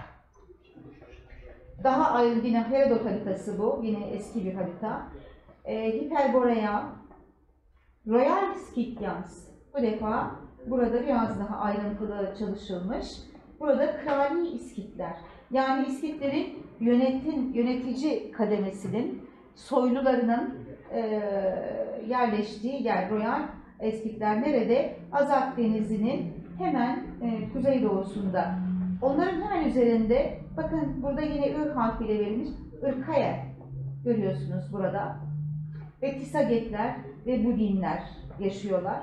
Daha ayrı yine Herodot haritası bu, yine eski bir harita. E, Hiperborea, Royal Skythians, bu defa burada biraz daha ayrıntılı çalışılmış. Burada krali İskitler, yani İskitlerin yönetim, yönetici kademesinin, soylularının e, yerleştiği yer Royal İskitler nerede? Azak Denizi'nin hemen e, kuzeydoğusunda. Onların hemen üzerinde, bakın burada yine I harfiyle verilmiş, Irkaya görüyorsunuz burada. Ve Tisagetler ve Budinler yaşıyorlar.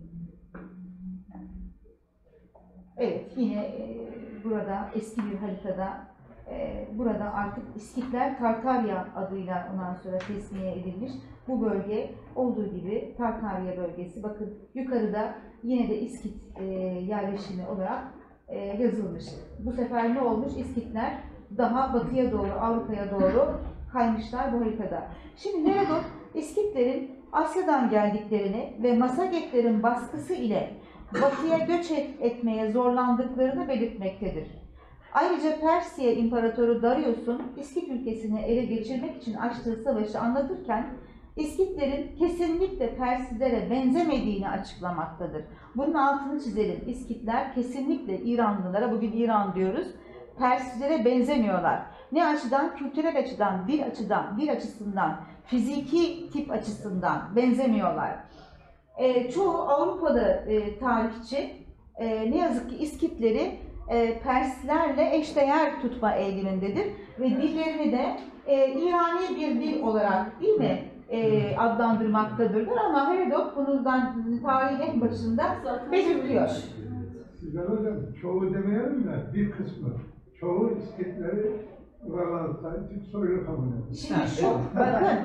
Evet, yine e, burada eski bir haritada, e, burada artık İskitler Tartarya adıyla ondan sonra tesmiye edilmiş. Bu bölge olduğu gibi Tartarya bölgesi. Bakın yukarıda yine de İskit e, yerleşimi olarak e, yazılmış. Bu sefer ne olmuş? İskitler daha batıya doğru, Avrupa'ya doğru kaymışlar bu haritada. Şimdi Herodot, İskitlerin Asya'dan geldiklerini ve Masagetlerin baskısı ile batıya göç etmeye zorlandıklarını belirtmektedir. Ayrıca Persiya İmparatoru Darius'un İskit ülkesini ele geçirmek için açtığı savaşı anlatırken İskitlerin kesinlikle Perslilere benzemediğini açıklamaktadır. Bunun altını çizelim. İskitler kesinlikle İranlılara, bugün İran diyoruz, Perslilere benzemiyorlar. Ne açıdan? Kültürel açıdan, dil açıdan, dil açısından, fiziki tip açısından benzemiyorlar. E, çoğu Avrupalı e, tarihçi e, ne yazık ki İskitleri e, Perslerle eşdeğer tutma eğilimindedir ve dillerini de e, İrani bir dil olarak değil mi e, adlandırmaktadırlar ama Herodot bundan tarihin en başında belirtiyor. Sizler hocam çoğu demeyelim de bir kısmı. Çoğu İskitleri buralarda Türk soylu kabul ediyor. Şimdi şu, bakın,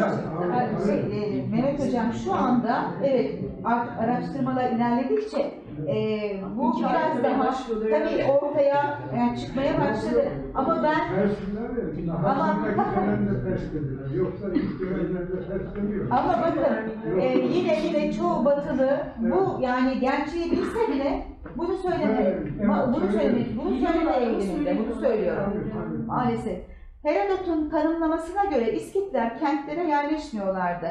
şu, şey, e, Mehmet Hocam şu anda, evet, artık araştırmalar ilerledikçe e, bu biraz daha tabii ortaya yani çıkmaya başladı. Ama ben... Persliler ya, Hasim'deki dönemde Pers dediler. Yoksa ilk dönemlerde Pers demiyor. Ama bakın, e, yine yine çoğu batılı bu yani gerçeği bilse bile bunu söyleme, bunu söyleme, bunu söyleme eğiliminde, bunu söylüyorum. Maalesef. Herodot'un tanımlamasına göre İskitler kentlere yerleşmiyorlardı.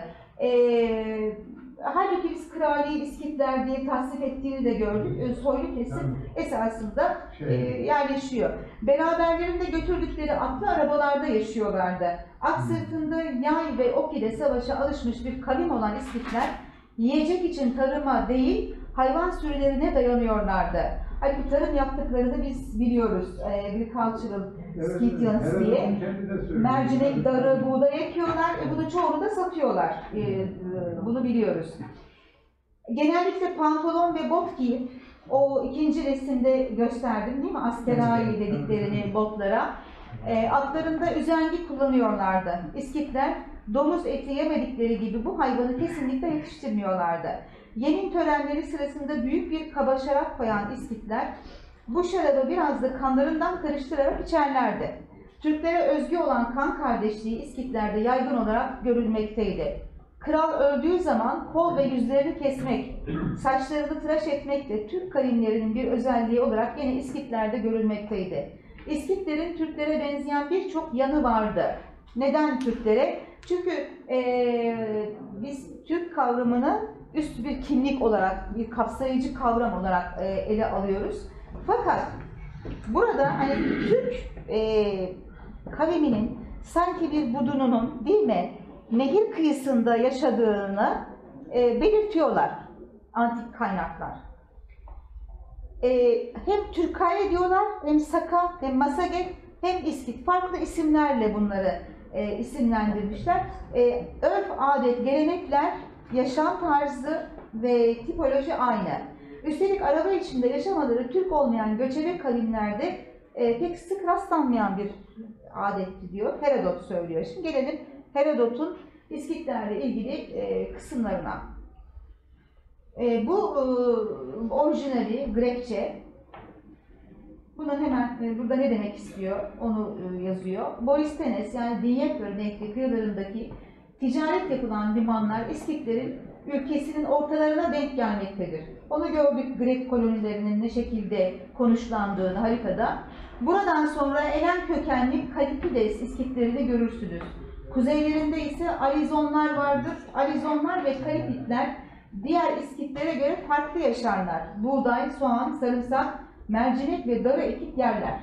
Ee, halbuki biz krali İskitler diye tasnif ettiğini de gördük. Soylu kesim esasında e, yerleşiyor. Beraberlerinde götürdükleri atlı arabalarda yaşıyorlardı. At sırtında yay ve ok ile savaşa alışmış bir kavim olan İskitler yiyecek için tarıma değil hayvan sürülerine dayanıyorlardı. Halbuki tarım yaptıklarını biz biliyoruz. Agricultural Scythians evet, diye. Mercimek, darı, buğday ekiyorlar ve bunu çoğunu da satıyorlar. Bunu biliyoruz. Genellikle pantolon ve bot giyip, o ikinci resimde gösterdim değil mi? Askerayı dediklerini botlara. E, atlarında üzengi kullanıyorlardı. İskitler domuz eti yemedikleri gibi bu hayvanı kesinlikle yetiştirmiyorlardı. Yemin törenleri sırasında büyük bir kaba şarap koyan İskitler bu şarabı biraz da kanlarından karıştırarak içerlerdi. Türklere özgü olan kan kardeşliği İskitlerde yaygın olarak görülmekteydi. Kral öldüğü zaman kol ve yüzlerini kesmek, saçlarını tıraş etmek de Türk kavimlerinin bir özelliği olarak yine İskitlerde görülmekteydi. İskitlerin Türklere benzeyen birçok yanı vardı. Neden Türklere? Çünkü ee, biz Türk kavramını üst bir kimlik olarak, bir kapsayıcı kavram olarak e, ele alıyoruz. Fakat burada hani Türk e, kaviminin sanki bir budununun değil mi nehir kıyısında yaşadığını e, belirtiyorlar antik kaynaklar. E, hem Türkaya diyorlar, hem Saka, hem Masage, hem İskit. Farklı isimlerle bunları e, isimlendirmişler. E, örf, adet, gelenekler, yaşam tarzı ve tipoloji aynı. Üstelik araba içinde yaşamaları Türk olmayan göçebe kavimlerde e, pek sık rastlanmayan bir adetti diyor. Herodot söylüyor. Şimdi gelelim Herodot'un İskitlerle ilgili e, kısımlarına. E, bu e, orijinali Grekçe. Bunun hemen e, burada ne demek istiyor onu e, yazıyor. Borysthenes yani Dnieper Nehri kıyılarındaki ticaret yapılan limanlar İskitlerin ülkesinin ortalarına denk gelmektedir. Onu gördük Grek kolonilerinin ne şekilde konuşlandığını haritada. Buradan sonra Elen kökenli Kalipides İskitlerini görürsünüz. Kuzeylerinde ise Alizonlar vardır. Alizonlar ve Kalipitler diğer İskitlere göre farklı yaşarlar. Buğday, soğan, sarımsak, mercimek ve darı ekip yerler.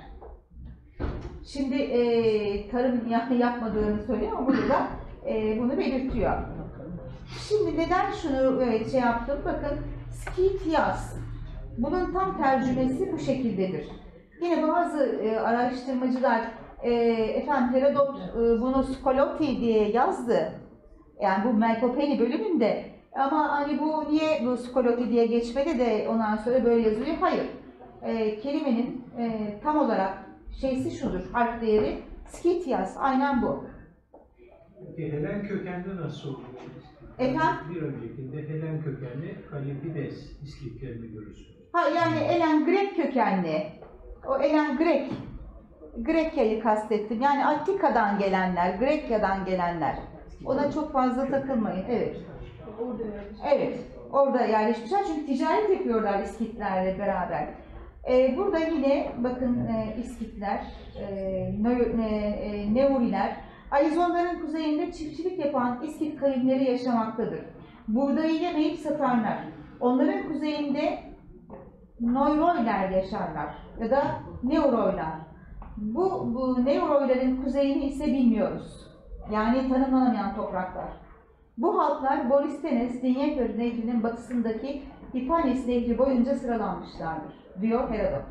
Şimdi e, tarım yapmadığını söylüyor ama burada e, bunu belirtiyor. Şimdi neden şunu evet, şey yaptım? Bakın, Skitias. Bunun tam tercümesi bu şekildedir. Yine bazı e, araştırmacılar e, efendim Herodot e, bunu Skoloti diye yazdı. Yani bu Melpomene bölümünde. Ama hani bu niye bu Skoloti diye geçmedi de ondan sonra böyle yazılıyor? Hayır. E, kelimenin e, tam olarak şeysi şudur. Harf değeri Skitias. Aynen bu. Peki Helen kökenli nasıl oluyor? Efendim? Bir öncekinde Helen kökenli Kalipides İskitlerini görürsünüz. Ha yani Elen Grek kökenli. O Elen Grek. Grekya'yı kastettim. Yani Attika'dan gelenler, Grekya'dan gelenler. Ona çok fazla takılmayın. Evet. Orada yerleşmiş. Evet. Orada yerleşmişler. Çünkü ticaret yapıyorlar İskitlerle beraber. Ee, burada yine bakın e, İskitler, e, ne, e, Neuriler, Alizonların kuzeyinde çiftçilik yapan İskit kavimleri yaşamaktadır. Buğdayı yemeyip satarlar. Onların kuzeyinde Neuroiler yaşarlar ya da Neuroiler. Bu, bu Neuroilerin kuzeyini ise bilmiyoruz. Yani tanımlanamayan topraklar. Bu halklar Borysthenes, Dnieper Nehri'nin batısındaki Hipanis Nehri boyunca sıralanmışlardır, diyor Herodot.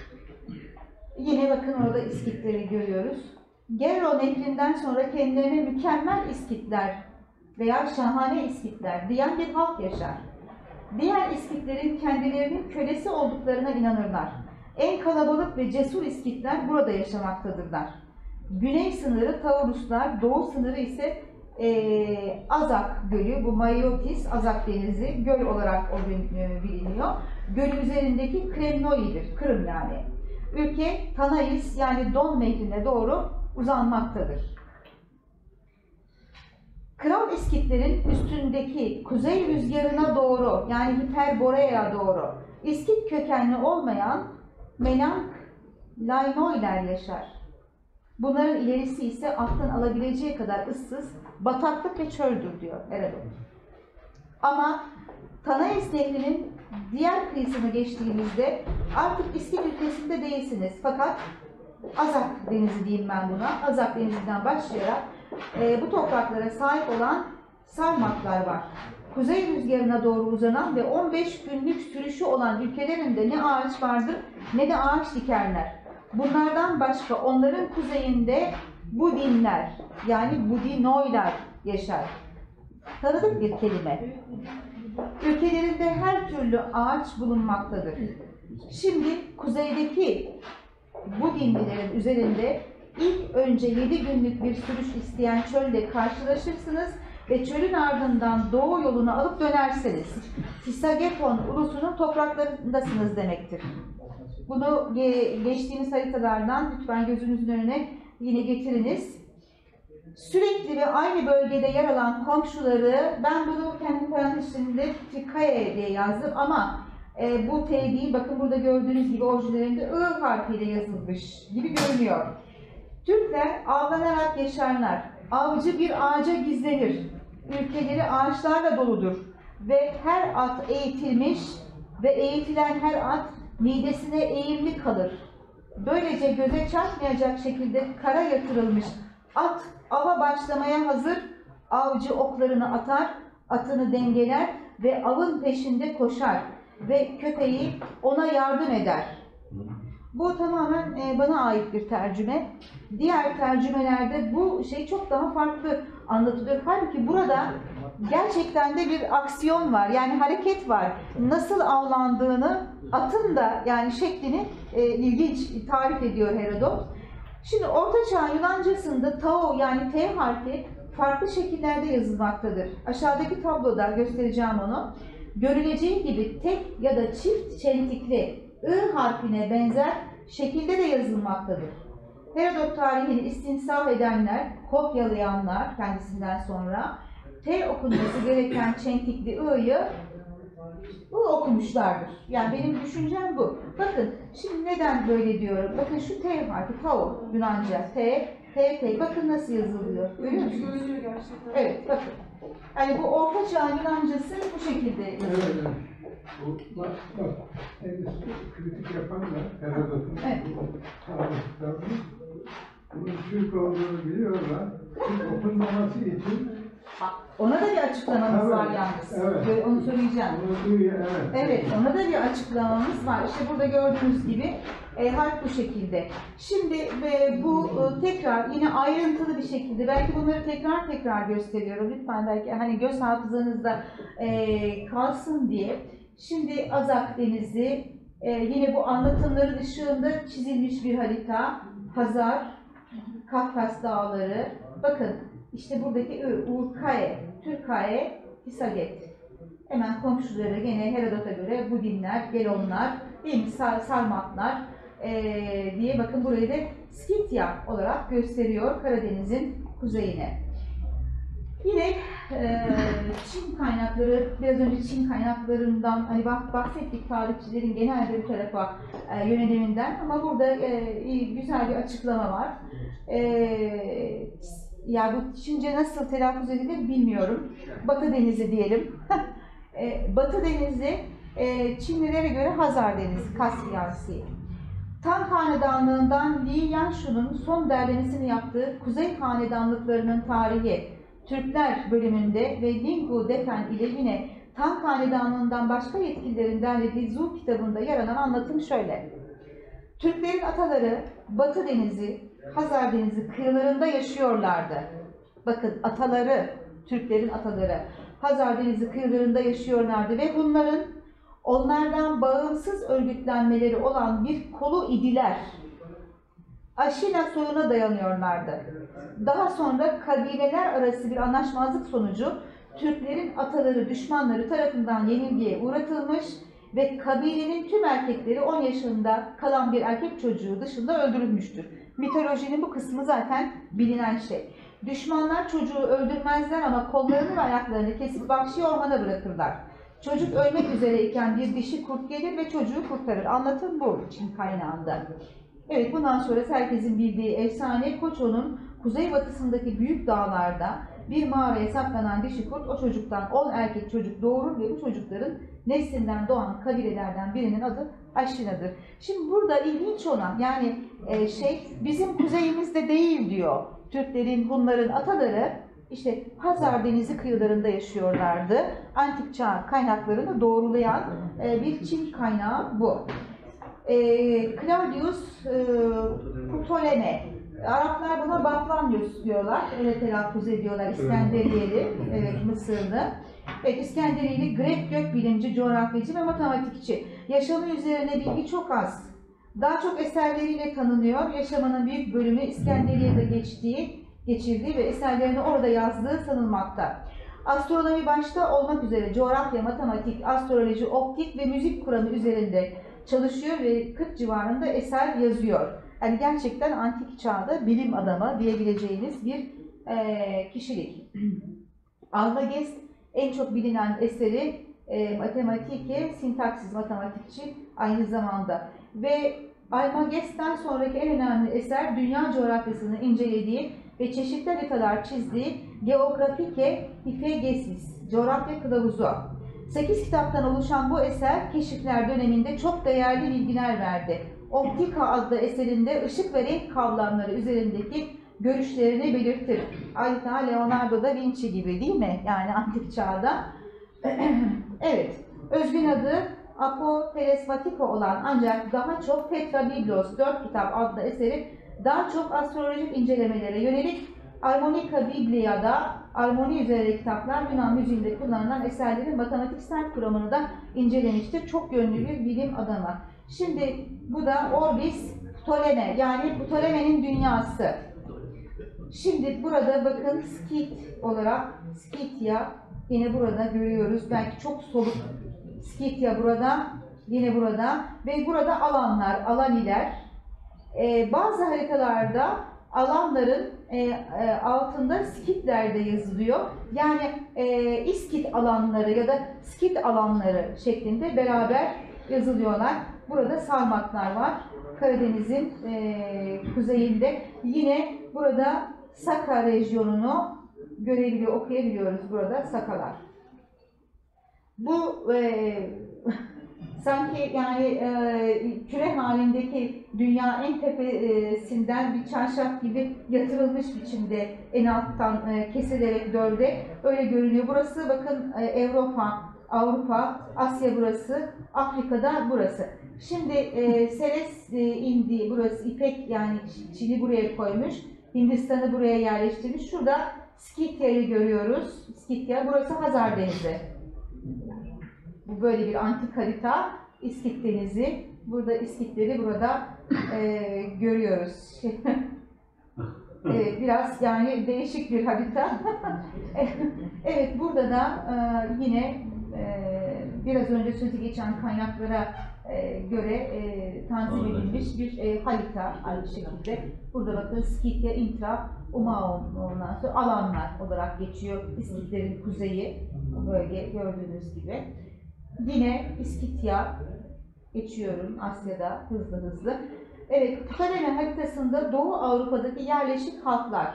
Yine bakın orada İskitleri görüyoruz. Gero Nehri'nden sonra kendilerine mükemmel İskitler veya şahane İskitler diyen bir halk yaşar. Diğer İskitlerin kendilerinin kölesi olduklarına inanırlar. En kalabalık ve cesur İskitler burada yaşamaktadırlar. Güney sınırı Tauruslar, doğu sınırı ise e, Azak Gölü, bu Maiotis, Azak Denizi, göl olarak o gün e, biliniyor. Gölün üzerindeki Kremnoi'dir, Kırım yani. Ülke Tanais yani Don Nehri'ne doğru uzanmaktadır. Kral İskitlerin üstündeki kuzey rüzgarına doğru yani Hiperborea'ya doğru İskit kökenli olmayan Melank Lainoiler yaşar. Bunların ilerisi ise aklın alabileceği kadar ıssız, bataklık ve çöldür diyor Herodot. Ama Tanais Nehri'nin diğer kıyısını geçtiğimizde artık İskit ülkesinde değilsiniz. Fakat Azak Denizi diyeyim ben buna. Azak Denizi'nden başlayarak e, bu topraklara sahip olan Sarmaklar var. Kuzey rüzgarına doğru uzanan ve on beş günlük sürüşü olan ülkelerinde ne ağaç vardır ne de ağaç dikerler. Bunlardan başka onların kuzeyinde Budinler yani Budinoiler yaşar. Tanıdık bir kelime. Ülkelerinde her türlü ağaç bulunmaktadır. Şimdi kuzeydeki bu dinlilerin üzerinde ilk önce yedi günlük bir sürüş isteyen çölle karşılaşırsınız ve çölün ardından doğu yolunu alıp dönerseniz Tisageton ulusunun topraklarındasınız demektir. Bunu geçtiğimiz haritalardan lütfen gözünüzün önüne yine getiriniz. Sürekli ve aynı bölgede yer alan komşuları, ben bunu kendi parantezinde Trikaye diye yazdım ama e, bu T değil, bakın burada gördüğünüz gibi orijinalinde I harfiyle yazılmış gibi görünüyor. Türkler avlanarak yaşarlar. Avcı bir ağaca gizlenir. Ülkeleri ağaçlarla doludur. Ve her at eğitilmiş ve eğitilen her at midesine eğimli kalır. Böylece göze çarpmayacak şekilde kara yatırılmış at ava başlamaya hazır, avcı oklarını atar, atını dengeler ve avın peşinde koşar ve köpeği ona yardım eder. Bu tamamen e, bana ait bir tercüme. Diğer tercümelerde bu şey çok daha farklı anlatılıyor. Halbuki burada gerçekten de bir aksiyon var, yani hareket var. Nasıl avlandığını, atın da yani şeklini e, ilginç tarif ediyor Herodot. Şimdi Orta Çağ Yunancasında Tao yani T harfi farklı şekillerde yazılmaktadır. Aşağıdaki tabloda göstereceğim onu. Görüleceği gibi tek ya da çift çentikli I harfine benzer şekilde de yazılmaktadır. Herodot tarihini istinsaf edenler, kopyalayanlar kendisinden sonra T okunması gereken çentikli I'yı bu okumuşlardır. Yani benim düşüncem bu. Bakın şimdi neden böyle diyorum? Bakın şu T harfi, Tao, Yunanca, T, T, T. Bakın nasıl yazılıyor. Görüyor musunuz? Görünüyor gerçekten. Evet, bakın. Yani bu Orta Çağ Yunancası bu şekilde yazılıyor. Evet, evet. Bu, bak, bak, endüstri kritik yapan da Herodot'un Evet. tarihçilerinin bunun Türk olduğunu biliyorlar. Türk okunmaması için Ona da bir açıklamamız Tabii, var yalnız. evet. Onu söyleyeceğim. bunu duyuyor, evet. Evet, ona da bir açıklamamız var. İşte burada gördüğünüz gibi e, harf bu şekilde. Şimdi e, bu e, tekrar yine ayrıntılı bir şekilde, belki bunları tekrar tekrar gösteriyorum. Lütfen belki hani göz hafızanızda e, kalsın diye. Şimdi Azak Denizi, e, yine bu anlatımların ışığında çizilmiş bir harita. Hazar, Kafkas Dağları. Bakın işte buradaki I, Urkae, Türkae, Tisaget. Hemen komşuları gene Herodot'a göre bu dinler, Gelonlar, değil mi? Sar, Sarmatlar ee, diye bakın burayı da Skitya olarak gösteriyor Karadeniz'in kuzeyine. Yine e, Çin kaynakları, biraz önce Çin kaynaklarından hani bahsettik tarihçilerin genelde bu tarafa e, yöneliminden ama burada e, güzel bir açıklama var. E, ya bu Çince nasıl telaffuz edilir bilmiyorum. Batı Denizi diyelim. e, Batı Denizi e, Çinlilere göre Hazar Denizi, Kaspiyan Sea. Tang Hanedanlığından Li Yanshu'nun son derlemesini yaptığı Kuzey Hanedanlıklarının tarihi Türkler bölümünde ve Lingu Defen ile yine Tang Hanedanlığından başka yetkililerin derlediği Zu kitabında yer alan anlatım şöyle. Türklerin ataları Batı Denizi, Hazar Denizi kıyılarında yaşıyorlardı. Bakın ataları, Türklerin ataları Hazar Denizi kıyılarında yaşıyorlardı ve bunların onlardan bağımsız örgütlenmeleri olan bir kolu idiler. Aşina soyuna dayanıyorlardı. Daha sonra kabileler arası bir anlaşmazlık sonucu Türklerin ataları düşmanları tarafından yenilgiye uğratılmış ve kabilenin tüm erkekleri on yaşında kalan bir erkek çocuğu dışında öldürülmüştür. Mitolojinin bu kısmı zaten bilinen şey. Düşmanlar çocuğu öldürmezler ama kollarını ve ayaklarını kesip vahşi ormana bırakırlar. Çocuk ölmek üzereyken bir dişi kurt gelir ve çocuğu kurtarır. Anlatım bu Çin kaynağında. Evet, bundan sonra herkesin bildiği efsane Koço'nun kuzeybatısındaki büyük dağlarda bir mağaraya saklanan dişi kurt o çocuktan on erkek çocuk doğurur ve bu çocukların neslinden doğan kabilelerden birinin adı Aşina'dır. Şimdi burada ilginç olan yani e, şey bizim kuzeyimizde değil diyor. Türklerin bunların ataları işte Hazar Denizi kıyılarında yaşıyorlardı. Antik çağ kaynaklarını doğrulayan e, bir Çin kaynağı bu. E, Claudius e, Ptolemy Araplar buna Batlamyos diyorlar, öyle telaffuz ediyorlar, İskenderiyeli, evet, Mısırlı. Evet, İskenderiyeli Grek gökbilimci, coğrafyacı ve matematikçi. Yaşamı üzerine bilgi çok az. Daha çok eserleriyle tanınıyor. Yaşamının büyük bölümü İskenderiye'de geçtiği, geçirdiği ve eserlerini orada yazdığı sanılmakta. Astronomi başta olmak üzere coğrafya, matematik, astroloji, optik ve müzik kuramı üzerinde çalışıyor ve kırk civarında eser yazıyor. Yani gerçekten antik çağda bilim adamı diyebileceğiniz bir e, kişilik. Almagest en çok bilinen eseri e, Matematike, sintaksis matematikçi aynı zamanda. Ve Almagest'ten sonraki en önemli eser dünya coğrafyasını incelediği ve çeşitli haritalar çizdiği Geografike Hifegesis, coğrafya kılavuzu. sekiz kitaptan oluşan bu eser keşifler döneminde çok değerli bilgiler verdi. Optika adlı eserinde ışık ve renk kavramları üzerindeki görüşlerini belirtir. Adeta Leonardo da Vinci gibi değil mi? Yani antik çağda. Evet, özgün adı Apotelesmatiko olan ancak daha çok Tetrabiblos, dört kitap adlı eseri daha çok astrolojik incelemelere yönelik Armonika Biblia'da armoni üzerine kitaplar Yunan müziğinde kullanılan eserlerin matematiksel kuramını da incelemiştir. Çok yönlü bir bilim adamı. Şimdi bu da Orbis Ptoleme, yani Ptoleme'nin dünyası. Şimdi burada bakın Skit olarak Skitya yine burada görüyoruz. Belki çok soluk Skitya burada, yine burada ve burada alanlar, alaniler. Ee, bazı haritalarda alanların e, e, altında Skitler de yazılıyor. Yani e, İskit alanları ya da Skit alanları şeklinde beraber yazılıyorlar. Burada Sarmatlar var. Karadeniz'in e, kuzeyinde. Yine burada Saka rejyonunu görebiliyor, okuyabiliyoruz burada Sakalar. Bu e, sanki yani e, küre halindeki dünya en tepesinden bir çarşaf gibi yatırılmış biçimde en alttan e, kesilerek dörde öyle görünüyor. Burası bakın e, Avrupa, Avrupa, Asya burası, Afrika'da burası. Şimdi e, Seres e, indi, burası İpek, yani Çin'i buraya koymuş, Hindistan'ı buraya yerleştirmiş. Şurada Skitya'yı görüyoruz. Skitya, burası Hazar Denizi. Bu böyle bir antik harita. İskit Denizi. Burada İskitleri burada e, görüyoruz. Evet, biraz yani değişik bir harita. Evet, burada da e, yine e, biraz önce sözü geçen kaynaklara e, göre e, tanzim edilmiş bir e, harita aynı şekilde. Burada bakın Skitya, Intra, Umaon, ondan sonra alanlar olarak geçiyor. İskitlerin kuzeyi, bölge gördüğünüz gibi. Yine İskitya geçiyorum Asya'da hızlı hızlı. Evet, Ptolemy haritasında Doğu Avrupa'daki yerleşik halklar.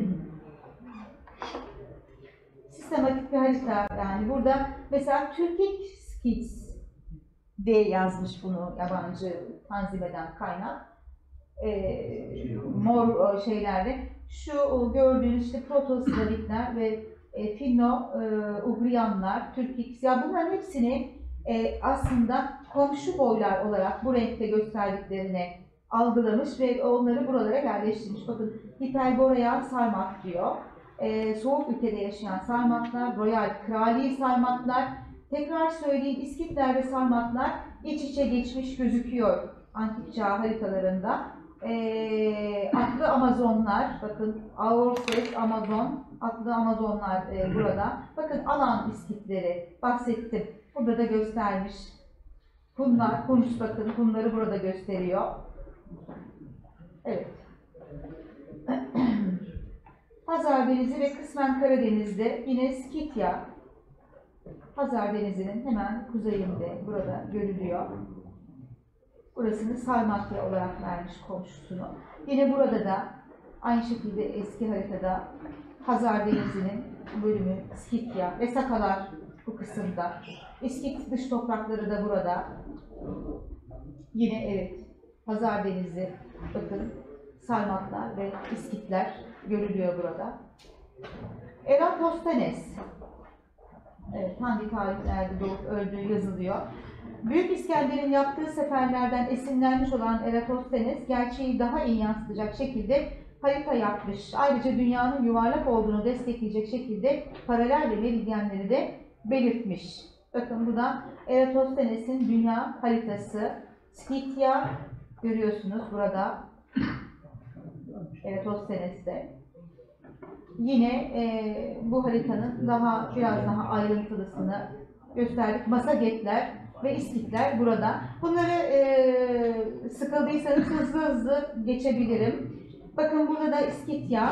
Sistematik bir harita, yani burada mesela Türkic Skits diye yazmış bunu yabancı tanzim eden kaynak. Ee, mor şeylerle. Şu gördüğünüz işte Proto-Slavikler ve e, Finno-Ugriyanlar, Türkic, ya bunların hepsini e, aslında komşu boylar olarak bu renkte gösterdiklerini algılamış ve onları buralara yerleştirmiş. Bakın Hiperboreal Sarmat diyor. Ee, soğuk ülkede yaşayan Sarmatlar, Royal Krali Sarmatlar. Tekrar söyleyeyim, İskitler ve Sarmatlar iç içe geçmiş gözüküyor antik çağ haritalarında. Ee, atlı Amazonlar, bakın Aorses Amazon, atlı Amazonlar e, burada. Bakın alan İskitleri bahsettim. Burada da göstermiş. Hunlar, Huns, bakın Hunları burada gösteriyor. Evet. Hazar Denizi ve kısmen Karadeniz'de yine Skitya, Hazar Denizi'nin hemen kuzeyinde burada görülüyor. Burasını Sarmatya olarak vermiş komşusunu. Yine burada da aynı şekilde eski haritada Hazar Denizi'nin bölümü Skitya ve Sakalar bu kısımda. İskit dış toprakları da burada. Yine evet Hazar Denizi, bakın Sarmatlar ve İskitler görülüyor burada. Eratosthenes, evet, hangi tarihlerde doğup öldüğü yazılıyor. Büyük İskender'in yaptığı seferlerden esinlenmiş olan Eratosthenes, gerçeği daha iyi yansıtacak şekilde harita yapmış. Ayrıca dünyanın yuvarlak olduğunu destekleyecek şekilde paralel ve meridyenleri de belirtmiş. Bakın bu da Eratosthenes'in dünya haritası. Skythia görüyorsunuz burada. Eratosthenes'te. Yine e, bu haritanın daha biraz daha ayrıntılısını gösterdik. Masagetler ve İskitler burada. Bunları e, sıkıldıysanız hızlı hızlı geçebilirim. Bakın burada da İskitya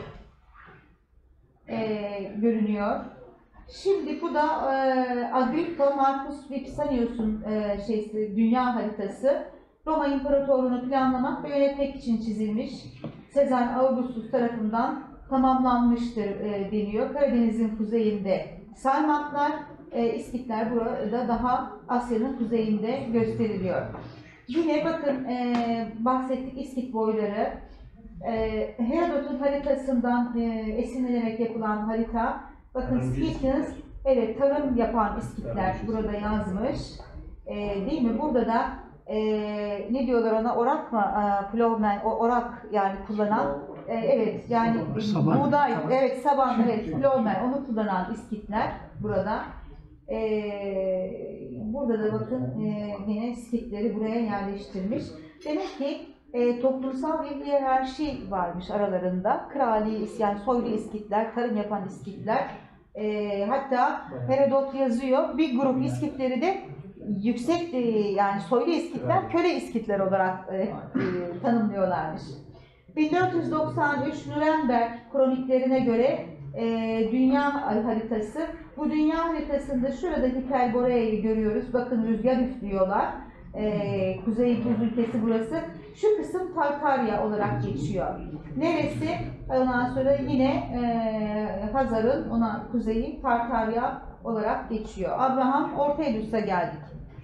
e, görünüyor. Şimdi bu da e, Agrippa Marcus Vipsanius'un e, şeysi, dünya haritası. Roma İmparatorluğunu planlamak ve yönetmek için çizilmiş. Sezar Augustus tarafından tamamlanmıştır e, deniyor. Karadeniz'in kuzeyinde Sarmatlar, e, İskitler burada daha Asya'nın kuzeyinde gösteriliyor. Yine bakın e, bahsettik İskit boyları. E, Herodot'un haritasından e, esinlenerek yapılan harita. Bakın Skythians, evet tarım yapan İskitler burada yazmış. E, değil mi? Burada da e, ne diyorlar ona? Orak mı? E, plowman, o orak yani kullanan. E, evet yani Saban. buğday, evet saban, evet plowman onu kullanan İskitler burada. E, burada da bakın e, yine İskitleri buraya yerleştirmiş. Demek ki e, toplumsal bir hiyerarşi varmış aralarında. Krali, yani soylu İskitler, tarım yapan İskitler. E, hatta Herodot yazıyor. Bir grup İskitleri de yüksek e, yani soylu İskitler, köle İskitler olarak e, e, tanımlıyorlarmış. bin dört yüz doksan üç Nuremberg kroniklerine göre e, dünya haritası. Bu dünya haritasında şurada Hiperborea'yı görüyoruz. Bakın rüzgar üflüyorlar. E, Kuzey Buz ülkesi burası. Şu kısım Tartarya olarak geçiyor. Neresi? Ondan sonra yine e, Hazar'ın ona kuzeyi Tartarya olarak geçiyor. Abraham Ortelius'a geldik.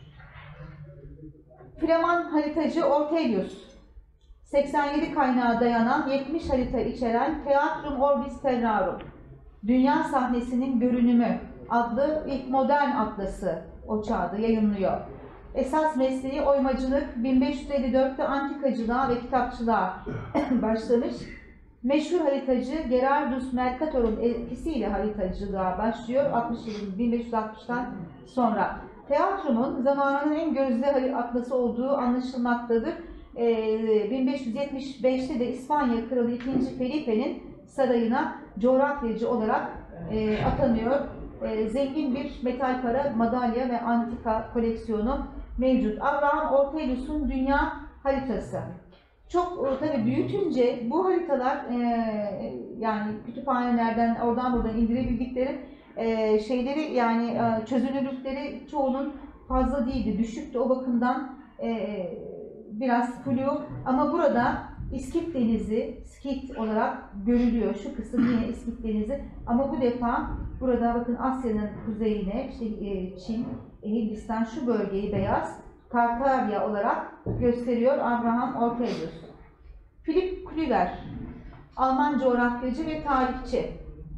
Flaman haritacı Ortelius. seksen yedi kaynağa dayanan yetmiş harita içeren Theatrum Orbis Terrarum, Dünya Sahnesinin Görünümü adlı ilk modern atlası o çağda yayınlıyor. Esas mesleği oymacılık, bin beş yüz elli dörtte antikacılığa ve kitapçılığa başlamış. Meşhur haritacı Gerardus Mercator'un etkisiyle haritacılığa başlıyor altmış bin beş yüz altmıştan sonra. Theatrum'un zamanının en gözde atlası olduğu anlaşılmaktadır. bin beş yüz yetmiş beşte de İspanya Kralı ikinci. Felipe'nin sarayına coğrafyacı olarak e, atanıyor. E, zengin bir metal para, madalya ve antika koleksiyonu mevcut. Abraham Ortelius'un dünya haritası. Çok tabii büyütünce bu haritalar e, yani kütüphanelerden oradan buradan indirebildikleri e, şeyleri yani e, çözünürlükleri çoğunun fazla değildi, düşüktü. O bakımdan e, biraz flu ama burada İskit Denizi, Skit olarak görülüyor. Şu kısım yine İskit Denizi ama bu defa burada bakın Asya'nın kuzeyine, işte Çin, Hindistan şu bölgeyi beyaz Tartarya olarak gösteriyor Abraham Ortelius. Philipp Klüver, Alman coğrafyacı ve tarihçi.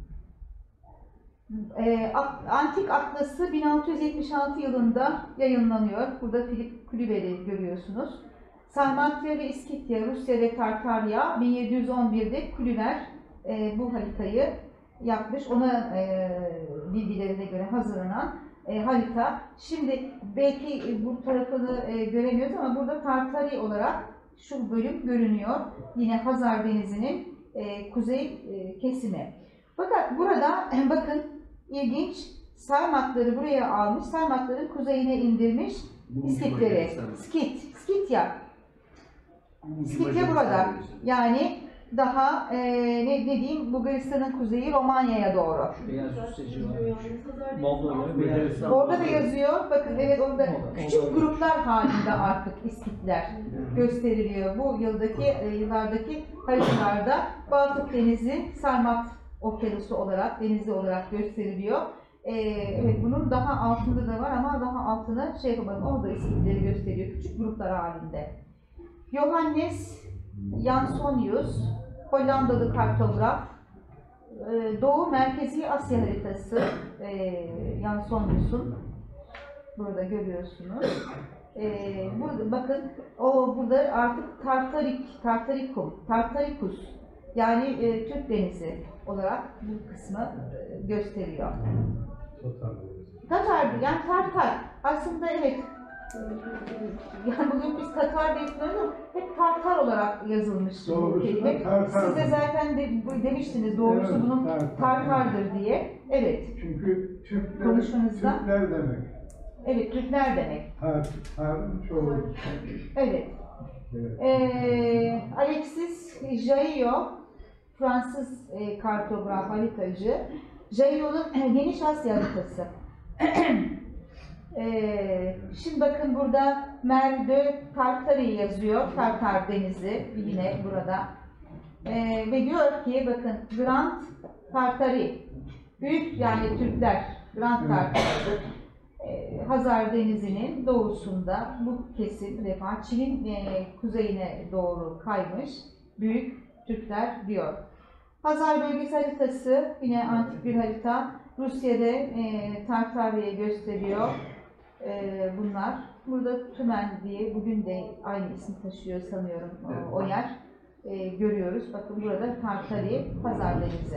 E, Antik Atlası bin altı yüz yetmiş altı yılında yayınlanıyor. Burada Philipp Klüver'i görüyorsunuz. Sarmatya ve İskitya, Rusya ve Tartarya bin yedi yüz on birde Klüver e, bu haritayı yapmış. Ona e, bilgilerine göre hazırlanan e, harita. Şimdi belki bu tarafını e, göremiyoruz ama burada Tartari olarak şu bölüm görünüyor. Yine Hazar Denizi'nin e, kuzey e, kesimi. Fakat burada bakın ilginç Sarmatları buraya almış. Sarmatların kuzeyine indirmiş İskitleri. Skit, Skitya. Skitya burada. Yani daha e, ne, ne diyeyim Bulgaristan'ın kuzeyi Romanya'ya doğru. Orada da yazıyor. Bakın evet orada küçük gruplar halinde artık İskitler gösteriliyor. Bu yıldaki e, yıllardaki haritalarda Baltık Denizi Sarmat Okyanusu olarak, denizi olarak gösteriliyor. Ee, evet bunun daha altında da var ama daha altına şey yapamadım. Orada İskitleri gösteriyor küçük gruplar halinde. Johannes Jansonius, Hollandalı kartograf, ee, Doğu Merkezi Asya haritası ee, Jansonius'un burada görüyorsunuz. Ee, burada bakın o burada artık Tartarik, Tartarikum, Tartarikus Yani e, Türk Denizi olarak bu kısmı e, gösteriyor. Tatar, yani Tartar. Aslında evet, e, yani bugün biz Tatar diye söylüyoruz ama hep Tartar olarak yazılmış bu Doğrusu kelime. da Tartar. Siz de zaten de, demiştiniz doğrusu Evet, bunun Tartar. Tartar'dır diye. Evet, Çünkü Türkler, Konuşmanızda- Türkler demek. evet Türkler demek. Tar, tar, çoğu. Evet. Evet. Ee, Alexis Jaillot, Fransız e, kartograf, haritacı. Jaillot'un e, Geniş Asya haritası. Ee, şimdi bakın burada Mer de Tartari yazıyor, Tartar Denizi yine burada. Ee, ve diyor ki bakın Grand Tartari, büyük yani Türkler, Grand Tartari. Ee, Hazar Denizi'nin doğusunda bu kesim defa Çin'in e, kuzeyine doğru kaymış büyük Türkler diyor. Hazar bölgesi haritası yine antik bir harita. Rusya'da e, Tartarya'yı gösteriyor e, bunlar. Burada Tümen diye bugün de aynı isim taşıyor sanıyorum o, o yer. E, görüyoruz. Bakın burada Tartari, Hazar Denizi.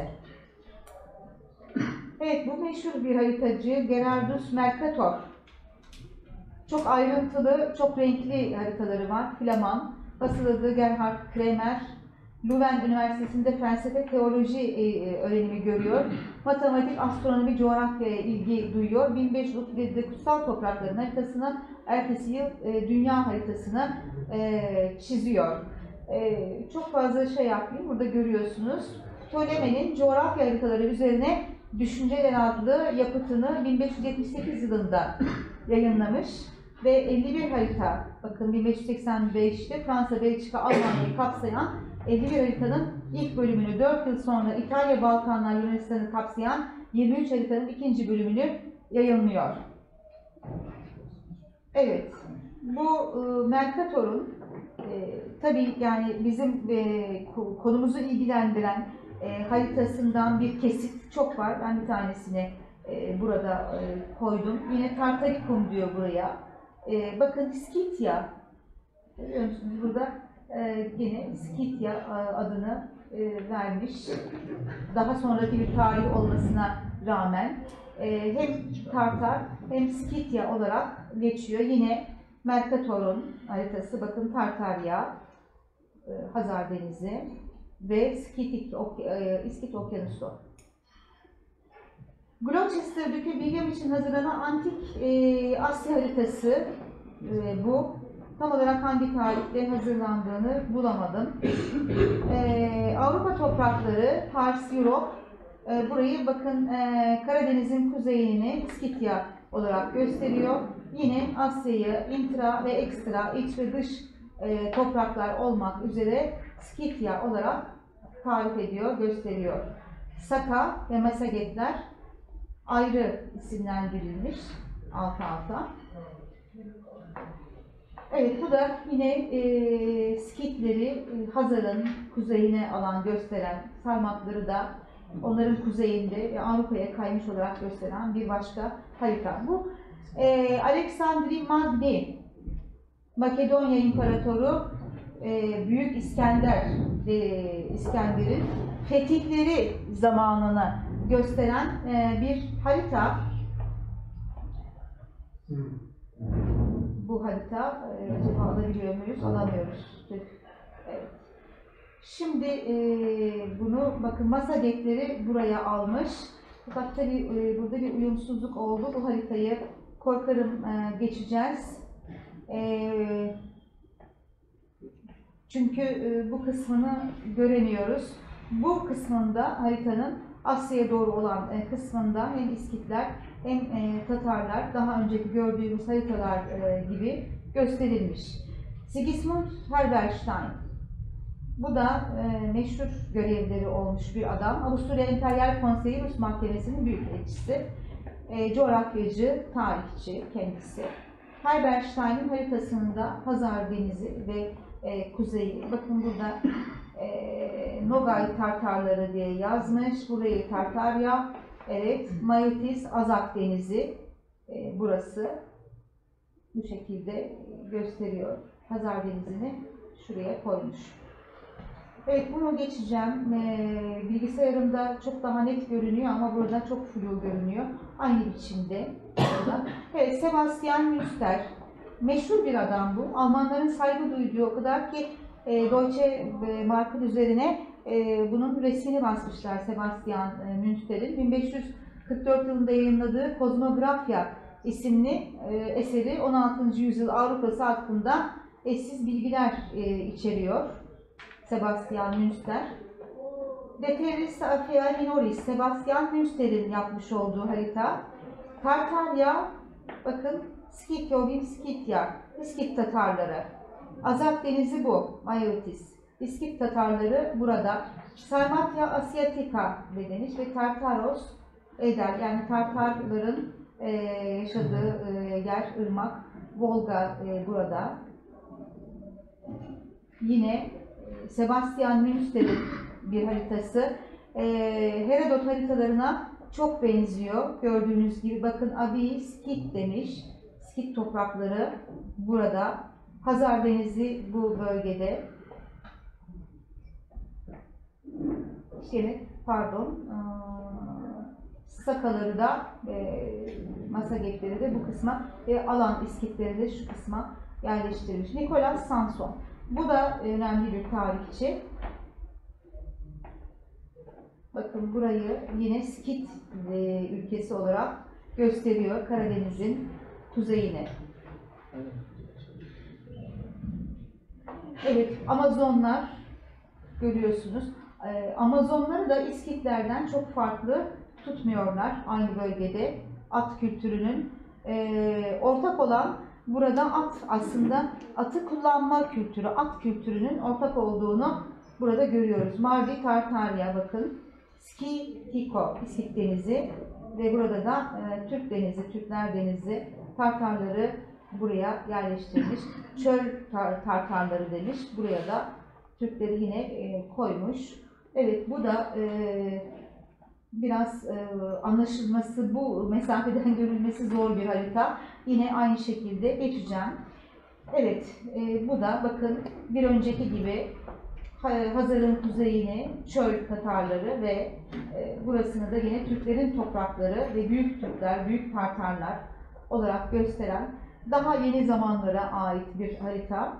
Evet, bu meşhur bir haritacı Gerardus Mercator. Çok ayrıntılı, çok renkli haritaları var. Flaman, basıladığı Gerhard Kremer, Leuven Üniversitesi'nde felsefe, teoloji e, öğrenimi görüyor. Matematik, astronomi, coğrafyaya ilgi duyuyor. bin beş yüz otuz yedide kutsal toprakların haritasını, ertesi yıl e, dünya haritasını e, çiziyor. E, çok fazla şey yapayım, burada görüyorsunuz. Ptolemy'nin coğrafya haritaları üzerine Düşünceler adlı yapıtını bin beş yüz yetmiş sekiz yılında yayınlamış ve elli bir harita, bakın bin beş yüz seksen beşte Fransa, Belçika, Almanya'yı kapsayan elli bir haritanın ilk bölümünü, dört yıl sonra İtalya, Balkanlar, Yunanistan'ı kapsayan yirmi üç haritanın ikinci bölümünü yayınlıyor. Evet, bu e, Mercator'un e, tabii yani bizim e, konumuzu ilgilendiren E, haritasından bir kesit çok var. Ben bir tanesini e, burada e, koydum. Yine Tartarikum diyor buraya. E, bakın Skitya. Görüyor musunuz? Burada e, yine Skitya adını e, vermiş. Daha sonraki bir tarih olmasına rağmen e, hem Tartar hem Skitya olarak geçiyor. Yine Mercator'un haritası. Bakın Tartarya, e, Hazar Denizi ve Skitik, e, İskit Okyanusu. Gloucester'daki William için hazırlanan antik e, Asya haritası e, bu. Tam olarak hangi tarihte hazırlandığını bulamadım. E, Avrupa toprakları, Pars, Europe, e, burayı bakın e, Karadeniz'in kuzeyini İskitya olarak gösteriyor. Yine Asya'yı intra ve ekstra, iç ve dış e, topraklar olmak üzere Skitya olarak tarif ediyor, gösteriyor. Saka ve Masagetler ayrı isimlendirilmiş alt alta. Evet, bu da yine e, Skitleri e, Hazar'ın kuzeyine alan gösteren, Sarmatları da onların kuzeyinde ve Avrupa'ya kaymış olarak gösteren bir başka harita. Bu e, Alexandri Magni, Makedonya İmparatoru e, Büyük İskender, e, İskender'in fetihleri zamanını gösteren e, bir harita. Bu harita e, acaba alabiliyor muyuz? Alamıyoruz. Evet. Şimdi e, bunu bakın Masagetleri buraya almış. Fakat tabii e, burada bir uyumsuzluk oldu. Bu haritayı korkarım e, geçeceğiz. E, çünkü e, bu kısmını göremiyoruz. Bu kısmında haritanın Asya'ya doğru olan e, kısmında hem İskitler hem e, Tatarlar daha önceki gördüğümüz haritalar e, gibi gösterilmiş. Sigismund Halberstein. Bu da e, meşhur görevleri olmuş bir adam. Avusturya Emperyal Konseyi Rus Mahkemesi'nin büyük elçisi. E, coğrafyacı, tarihçi kendisi. Halberstein'in haritasında Hazar Denizi ve e, kuzeyi. Bakın burada e, Nogay Tartarları diye yazmış. Burayı Tartarya. Evet, Maeotis Azak Denizi. E, burası. Bu şekilde gösteriyor. Hazar Denizi'ni şuraya koymuş. Evet, bunu geçeceğim. Ee, bilgisayarımda çok daha net görünüyor ama burada çok flu görünüyor. Aynı biçimde. Evet, Sebastian Münster. Meşhur bir adam bu. Almanların saygı duyduğu o kadar ki e, Deutsche Mark'ın üzerine e, bunun resmini basmışlar Sebastian e, Münster'in. bin beş yüz kırk dört yılında yayınladığı Kozmografya isimli e, eseri on altıncı yüzyıl Avrupa'sı hakkında eşsiz bilgiler e, içeriyor. Sebastian Münster. De Terris Afea Minoris, Sebastian Münster'in yapmış olduğu harita. Tartarya, bakın Skityo, Skitya, İskit Tatarları. Azak Denizi bu, Mayotis. İskit Tatarları burada. Sarmatya Asiatica denmiş ve Tartaros eder. Yani Tartarların e, yaşadığı e, yer, ırmak, Volga e, burada. Yine Sebastian Münster'in bir haritası. E, Herodot haritalarına çok benziyor. Gördüğünüz gibi bakın Abi Skit demiş. Skit toprakları burada. Hazar Denizi bu bölgede. Şey, pardon. Sakaları da e, Masagetleri de bu kısma ve alan İskitleri de şu kısma yerleştirilmiş. Nicolas Sanson. Bu da önemli bir tarihçi. Bakın burayı yine Skit e, ülkesi olarak gösteriyor. Karadeniz'in kuzeyine. Evet, Amazonlar görüyorsunuz. E, Amazonları da İskitlerden çok farklı tutmuyorlar aynı bölgede. At kültürünün e, ortak olan burada at aslında atı kullanma kültürü, at kültürünün ortak olduğunu burada görüyoruz. Mavi Tartarya bakın. Skitiko, İskit Denizi ve burada da e, Türk Denizi, Türkler Denizi, Tartarları buraya yerleştirmiş. Çöl tar Tartarları demiş. Buraya da Türkleri yine e, koymuş. Evet, bu da e, biraz e, anlaşılması, bu mesafeden görülmesi zor bir harita. Yine aynı şekilde geçeceğim. Evet, e, bu da bakın bir önceki gibi Hazar'ın kuzeyini, çöl Tatarları ve e, burasını da yine Türklerin toprakları ve Büyük Türkler, Büyük Tartarlar olarak gösteren daha yeni zamanlara ait bir harita.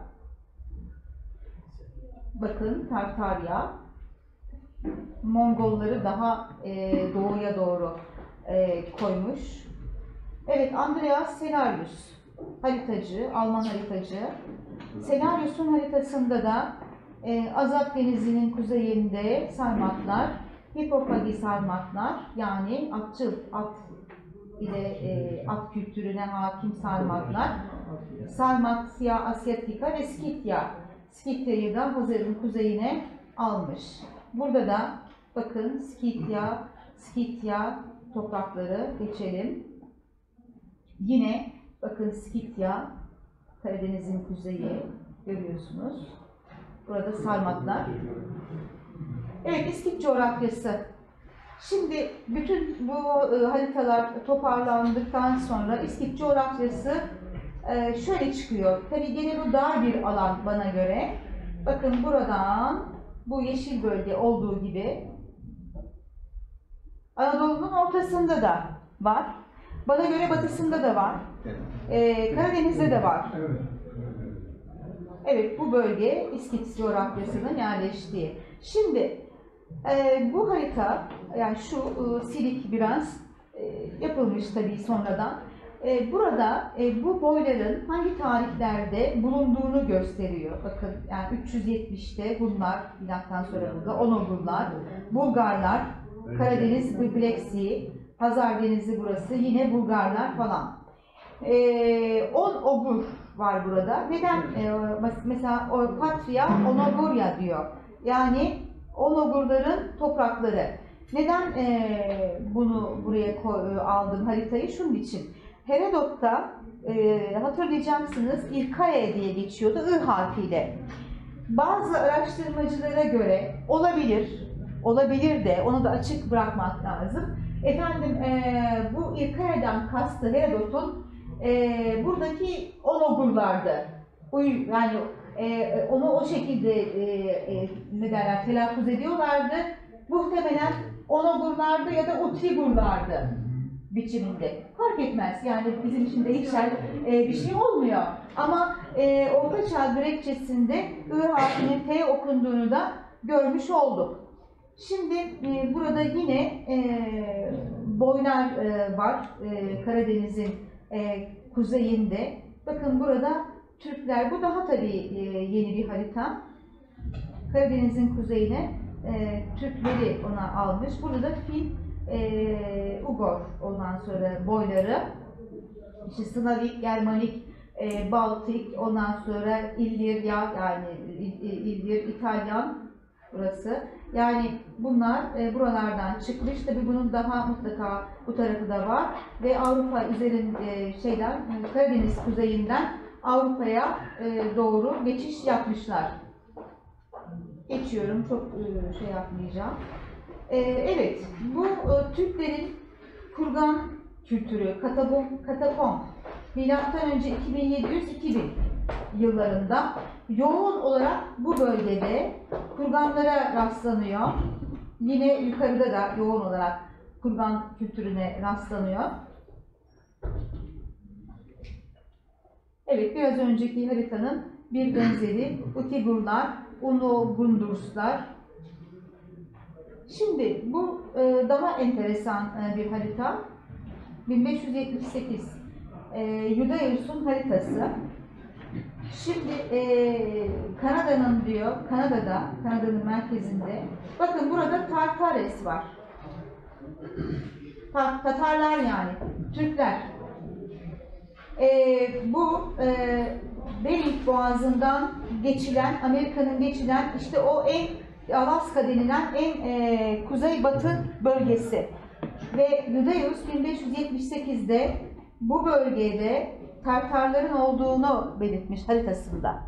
Bakın Tartarya, Mongolları daha e, doğuya doğru e, koymuş. Evet, Andreas Senarius, haritacı, Alman haritacı. Senarius'un haritasında da e, Azak Denizi'nin kuzeyinde sarmatlar, Hipofagi sarmatlar, yani atçıl, at ile e, at kültürüne hakim sarmatlar, Sarmatya Asiatica ve Skitya. Skitya'yı da Hazar'ın kuzeyine almış. Burada da bakın Skitya, Skitya toprakları geçelim. Yine bakın Skitya, Karadeniz'in kuzeyi görüyorsunuz. Burada sarmatlar. Evet, İskit coğrafyası. Şimdi bütün bu e, haritalar toparlandıktan sonra İskit coğrafyası e, şöyle çıkıyor. Tabii gene bu dar bir alan bana göre. Bakın buradan bu yeşil bölge olduğu gibi Anadolu'nun ortasında da var. Bana göre batısında da var. E, Karadeniz'de de var. Evet, bu bölge İskit coğrafyasının yerleştiği. Şimdi e, bu harita, yani şu e, silik biraz e, yapılmış tabii sonradan. E, burada e, bu boyların hangi tarihlerde bulunduğunu gösteriyor. Bakın yani üç yüz yetmişte bunlar, milattan sonra burada Onogurlar, Bulgarlar, Karadeniz, Black Sea, Hazar Denizi burası, yine Bulgarlar falan. E, on ogur var burada. Neden? E, mesela o Patria Onogurya diyor. Yani Onogurların toprakları. Neden e, bunu buraya koy, aldım haritayı? Şunun için. Herodot'ta e, hatırlayacaksınız İrkae diye geçiyordu I harfiyle. Bazı araştırmacılara göre olabilir, olabilir de onu da açık bırakmak lazım. Efendim e, bu İrkae'den kastı Herodot'un e, buradaki Onogurlardı. Yani e, onu o şekilde e, e, ne derler, telaffuz ediyorlardı. Muhtemelen Onogurlardı ya da Utigurlardı biçiminde. Fark etmez. Yani bizim için değişen e, bir şey olmuyor. Ama e, Orta Çağ Grekçesinde I harfinin T okunduğunu da görmüş olduk. Şimdi e, burada yine e, boylar e, var e, Karadeniz'in e, kuzeyinde. Bakın burada Türkler, bu daha tabii e, yeni bir harita. Karadeniz'in kuzeyine e, Türkleri ona almış. Burada da Fin, e, Ugor, ondan sonra boyları, işte Slavik, Germanik, e, Baltik, ondan sonra İllir, ya, yani İllir, İtalyan burası. Yani bunlar e, buralardan çıkmış. Tabii bunun daha mutlaka bu tarafı da var ve Avrupa üzerin e, şeyden Karadeniz kuzeyinden Avrupa'ya e, doğru geçiş yapmışlar. Geçiyorum, çok e, şey yapmayacağım. E, evet, bu e, Türklerin kurgan kültürü, katapom, katapom milattan önce iki bin yedi yüz iki bin yıllarında yoğun olarak bu bölgede kurganlara rastlanıyor. Yine yukarıda da yoğun olarak kurgan kültürüne rastlanıyor. Evet, biraz önceki haritanın bir benzeri Utigurlar, Unogundurslar. Şimdi bu e, daha enteresan e, bir harita. bin beş yüz yetmiş sekiz e, Judaeus'un haritası. Şimdi e, Kanada'nın diyor, Kanada'da, Kanada'nın merkezinde. Bakın burada Tartares var. Tatarlar yani, Türkler. E, bu e, Bering Boğazı'ndan geçilen, Amerika'nın geçilen işte o en Alaska denilen en e, kuzeybatı bölgesi. Ve Judaeus bin beş yüz yetmiş sekizde bu bölgede Tartarların olduğunu belirtmiş haritasında.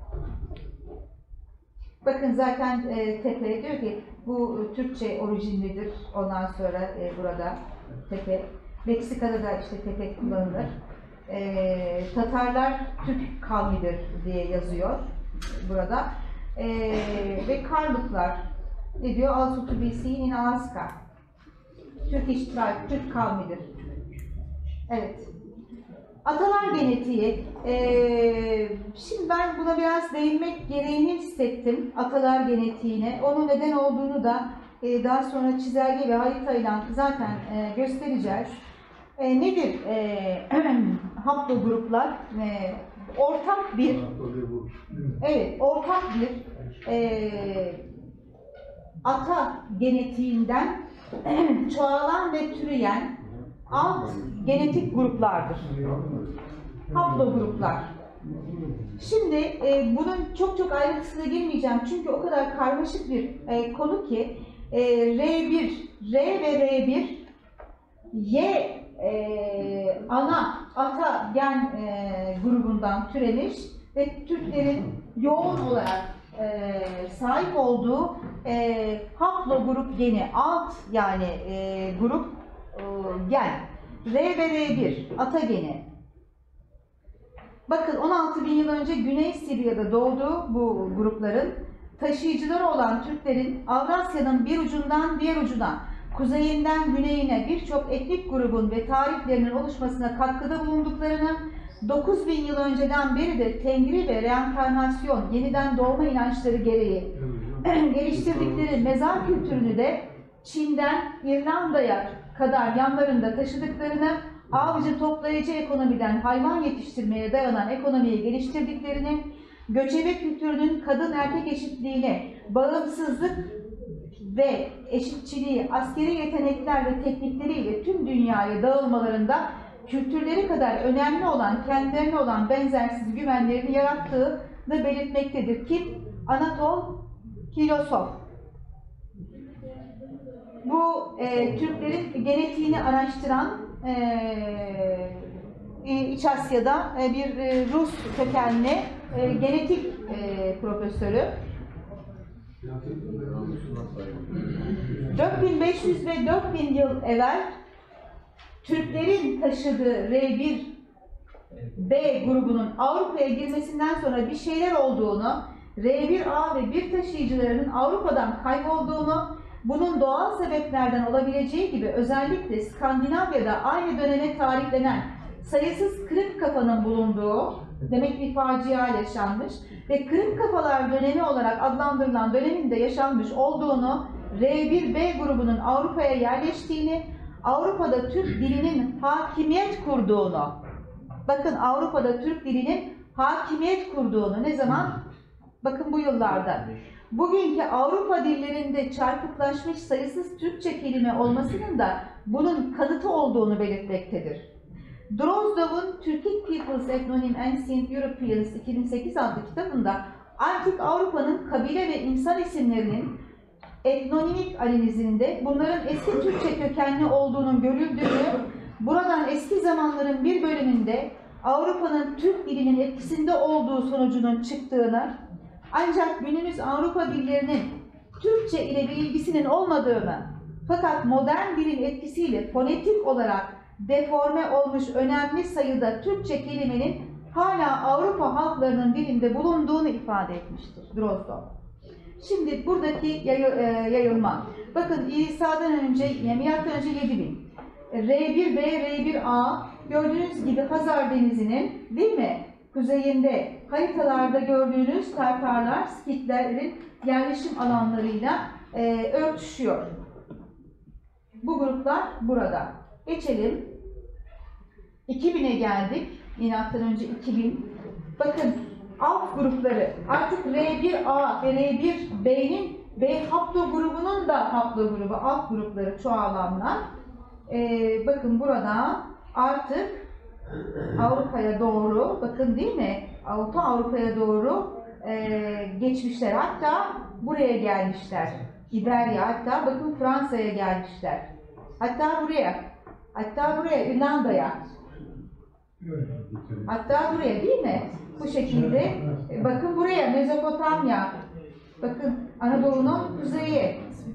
Bakın zaten e, tepe diyor ki bu Türkçe orijinlidir. Ondan sonra e, burada tepe. Meksika'da da işte tepe kullanılır. E, Tatarlar Türk kavmidir diye yazıyor burada. E, ve Karluklar ne diyor? Also to be seen in Alaska. Turkish tribe, Türk kavmidir. Evet. Atalar genetiği. Ee, şimdi ben buna biraz değinmek gereğini hissettim. Atalar genetiğine. Onun neden olduğunu da e, daha sonra çizelge ve haritayla zaten e, göstereceğiz. E, nedir e, haplogruplar? E, ortak bir evet, ortak bir e, ata genetiğinden çoğalan ve türeyen alt genetik gruplardır. Haplogruplar. Şimdi e, bunun çok çok ayrıntısına girmeyeceğim çünkü o kadar karmaşık bir e, konu ki e, R bir, R ve R bir Y e, ana ata gen e, grubundan türemiş ve Türklerin yoğun olarak e, sahip olduğu e, haplogrup geni, alt yani e, grup e, gen. R ve R bir, ata geni. Bakın on altı bin yıl önce Güney Sibirya'da doğduğu bu grupların taşıyıcıları olan Türklerin Avrasya'nın bir ucundan diğer ucuna, kuzeyinden güneyine birçok etnik grubun ve tarihlerinin oluşmasına katkıda bulunduklarını, dokuz bin yıl önceden beri de Tengri ve reenkarnasyon, yeniden doğma inançları gereği geliştirdikleri mezar kültürünü de Çin'den İrlanda'ya kadar yanlarında taşıdıklarını, avcı toplayıcı ekonomiden hayvan yetiştirmeye dayanan ekonomiyi geliştirdiklerini, göçebe kültürünün kadın erkek eşitliğine, bağımsızlık ve eşitçiliği, askeri yetenekler ve teknikleriyle tüm dünyaya dağılmalarında kültürleri kadar önemli olan, kendilerine olan benzersiz güvenlerini yarattığını belirtmektedir. Kim? Anatol Kilosov. Bu e, Türklerin genetiğini araştıran e, İç Asya'da e, bir e, Rus kökenli e, genetik e, profesörü. dört bin beş yüz ve dört bin yıl evvel Türklerin taşıdığı R bir B grubunun Avrupa'ya girmesinden sonra bir şeyler olduğunu, R bir A ve bir taşıyıcılarının Avrupa'dan kaybolduğunu, bunun doğal sebeplerden olabileceği gibi özellikle Skandinavya'da aynı döneme tarihlenen sayısız kırık kafanın bulunduğu, demek bir facia yaşanmış ve kırık kafalar dönemi olarak adlandırılan döneminde yaşanmış olduğunu, R bir B grubunun Avrupa'ya yerleştiğini, Avrupa'da Türk dilinin hakimiyet kurduğunu, bakın Avrupa'da Türk dilinin hakimiyet kurduğunu ne zaman? Bakın bu yıllarda. Bugünkü Avrupa dillerinde çarpıklaşmış sayısız Türkçe kelime olmasının da bunun kanıtı olduğunu belirtmektedir. Drozdov'un Turkic Peoples Ethnonym Ancient Europeans iki bin sekiz adlı kitabında Antik Avrupa'nın kabile ve insan isimlerinin etnonimik analizinde bunların eski Türkçe kökenli olduğunun görüldüğünü, buradan eski zamanların bir bölümünde Avrupa'nın Türk dilinin etkisinde olduğu sonucunun çıktığını, ancak günümüz Avrupa dillerinin Türkçe ile bir ilgisinin olmadığını, fakat modern dilin etkisiyle fonetik olarak deforme olmuş önemli sayıda Türkçe kelimenin hala Avrupa halklarının dilinde bulunduğunu ifade etmiştir Drozdov. Şimdi buradaki yayılma, bakın İsa'dan önce, yani milattan önce yedi bin, R bir B, R bir A, gördüğünüz gibi Hazar Denizi'nin, değil mi, kuzeyinde haritalarda gördüğünüz Tartarlar, Skitlerin yerleşim alanlarıyla e, örtüşüyor. Bu gruplar burada. Geçelim. iki bin'e geldik. Milattan önce iki bin. Bakın alt grupları artık R bir A ve R bir B'nin B haplo grubunun da haplo grubu, alt grupları çoğalanlar. Ee, bakın burada artık Avrupa'ya doğru, bakın değil mi? Avrupa Avrupa'ya doğru e, geçmişler. Hatta buraya gelmişler. İberya, hatta bakın Fransa'ya gelmişler. Hatta buraya, hatta buraya, Irlanda'ya. Hatta buraya, değil mi? Bu şekilde. E, bakın buraya, Mezopotamya. Bakın Anadolu'nun kuzeyi.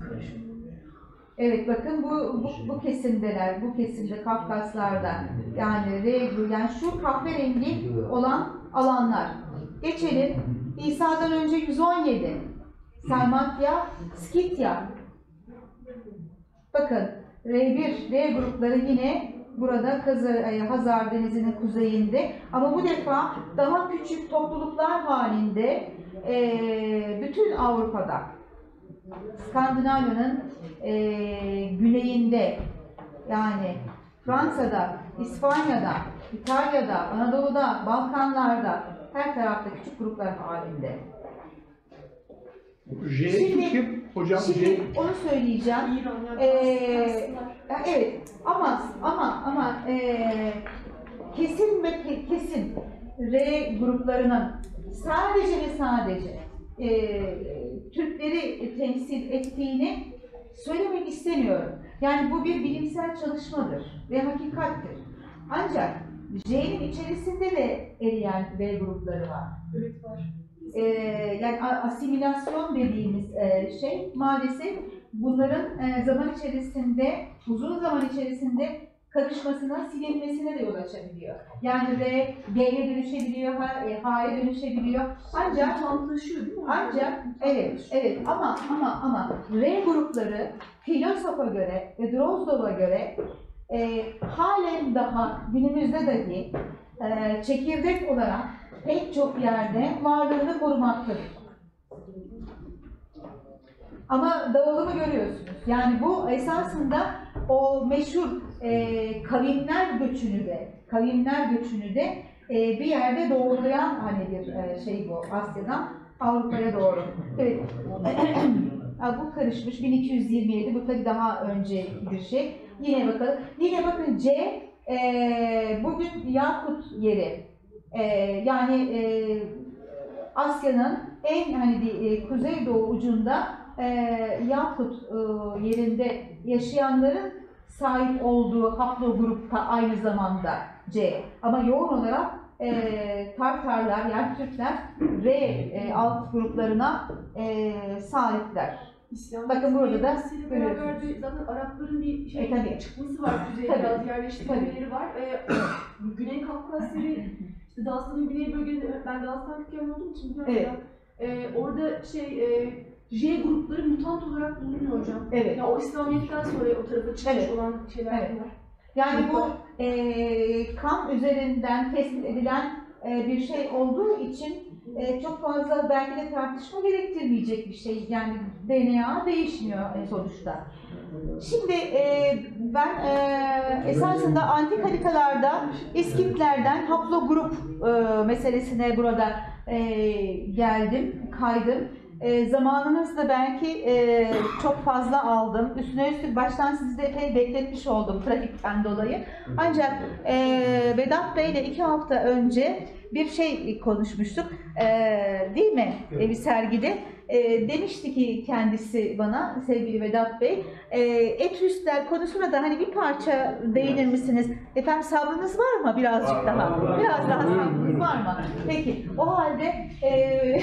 Evet, bakın bu, bu, bu kesimdeler, bu kesimde Kafkaslar'da. Yani Regül, yani şu kahverengi olan alanlar. Geçelim. İsa'dan önce yüz on yedi. Sarmatya, Skitya. Bakın R bir, R grupları yine burada Hazar, Hazar Denizi'nin kuzeyinde. Ama bu defa daha küçük topluluklar halinde e, bütün Avrupa'da. Skandinavya'nın e, güneyinde, yani Fransa'da, İspanya'da, İtalya'da, Anadolu'da, Balkanlar'da, her tarafta küçük gruplar halinde. J Şimdi, kim? Hocam şimdi J. onu söyleyeceğim. Ee, evet, ama ama ama e, kesin ve ke, kesin R gruplarının sadece ve sadece e, Türkleri temsil ettiğini söylemek istemiyorum. Yani bu bir bilimsel çalışmadır ve hakikattir. Ancak J'nin içerisinde de eriyen R grupları var. Evet, var. Ee, yani asimilasyon dediğimiz e, şey maalesef bunların e, zaman içerisinde, uzun zaman içerisinde karışmasına, silinmesine de yol açabiliyor. Yani R, G'ye dönüşebiliyor, H'ye dönüşebiliyor. Ancak Tanrılaşıyor değil mi? Ancak evet, evet ama ama ama R grupları filosofa göre ve Drozdov'a göre e, halen daha günümüzde dahi e, çekirdek olarak pek çok yerde varlığını korumaktadır. Ama dağılımı görüyorsunuz. Yani bu esasında o meşhur e, kavimler göçünü de, kavimler göçünü de e, bir yerde doğrulayan hani bir e, şey bu, Asya'dan Avrupa'ya doğru. Evet. Bu karışmış. bin iki yüz yirmi yedi. Bu tabii daha önce bir şey. Yine bakalım. Yine bakın C e, bugün Yakut yeri. E, yani e, Asya'nın en hani e, kuzeydoğu ucunda e, Yakut e, yerinde yaşayanların sahip olduğu haplogrupta aynı zamanda C. Ama yoğun olarak e, Tartarlar yani Türkler R e, alt gruplarına e, sahipler. İsyan Bakın burada da etkisiyle beraber görüyorsunuz. de zaten Arapların bir şey E, tabii. çıkması var, kuzeye Tabii. biraz yerleştirmeleri var. Ee, Güney Kafkasları, işte Dağıstan'ın güney bölgelerinde, ben Dağıstan kökenli olduğum için biliyorum. Evet. Ee, orada şey, e, J grupları mutant olarak bulunuyor hocam. Evet. Ya o İslamiyet'ten sonra o tarafa çıkmış Evet. olan şeyler Evet. bunlar. Yani bu e, kan üzerinden tespit edilen e, bir şey olduğu için e, çok fazla belki de tartışma gerektirmeyecek bir şey. Yani D N A değişmiyor e, sonuçta. Şimdi e, ben e, esasında antik haritalarda İskitlerden haplogrup e, meselesine burada e, geldim, kaydım. E, zamanınız da belki e, çok fazla aldım. Üstüne üstlük baştan sizi de epey bekletmiş oldum trafikten dolayı. Ancak e, Vedat Bey ile iki hafta önce bir şey konuşmuştuk. E, değil mi? E, bir sergide. E, demişti ki kendisi bana, sevgili Vedat Bey, e, Etrüskler konusuna da hani bir parça değinir misiniz? Efendim sabrınız var mı birazcık daha? Biraz daha sabrınız var mı? Peki, o halde e,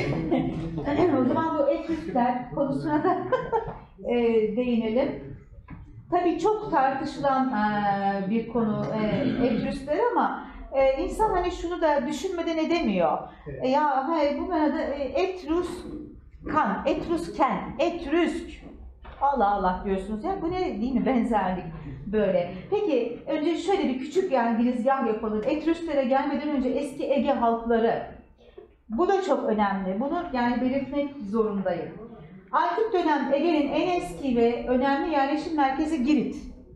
o zaman bu Etrüskler konusuna da e, değinelim. Tabii çok tartışılan e, bir konu e, Etrüskler ama e, insan hani şunu da düşünmeden edemiyor. E, ya hayır bu manada e, Etrus kan, Etrusken, Etrüsk. Allah Allah diyorsunuz ya bu ne değil mi benzerlik böyle. Peki önce şöyle bir küçük yani girizgah yapalım. Etrüsklere gelmeden önce eski Ege halkları. Bu da çok önemli. Bunu yani belirtmek zorundayım. Antik dönem Ege'nin en eski ve önemli yerleşim merkezi Girit.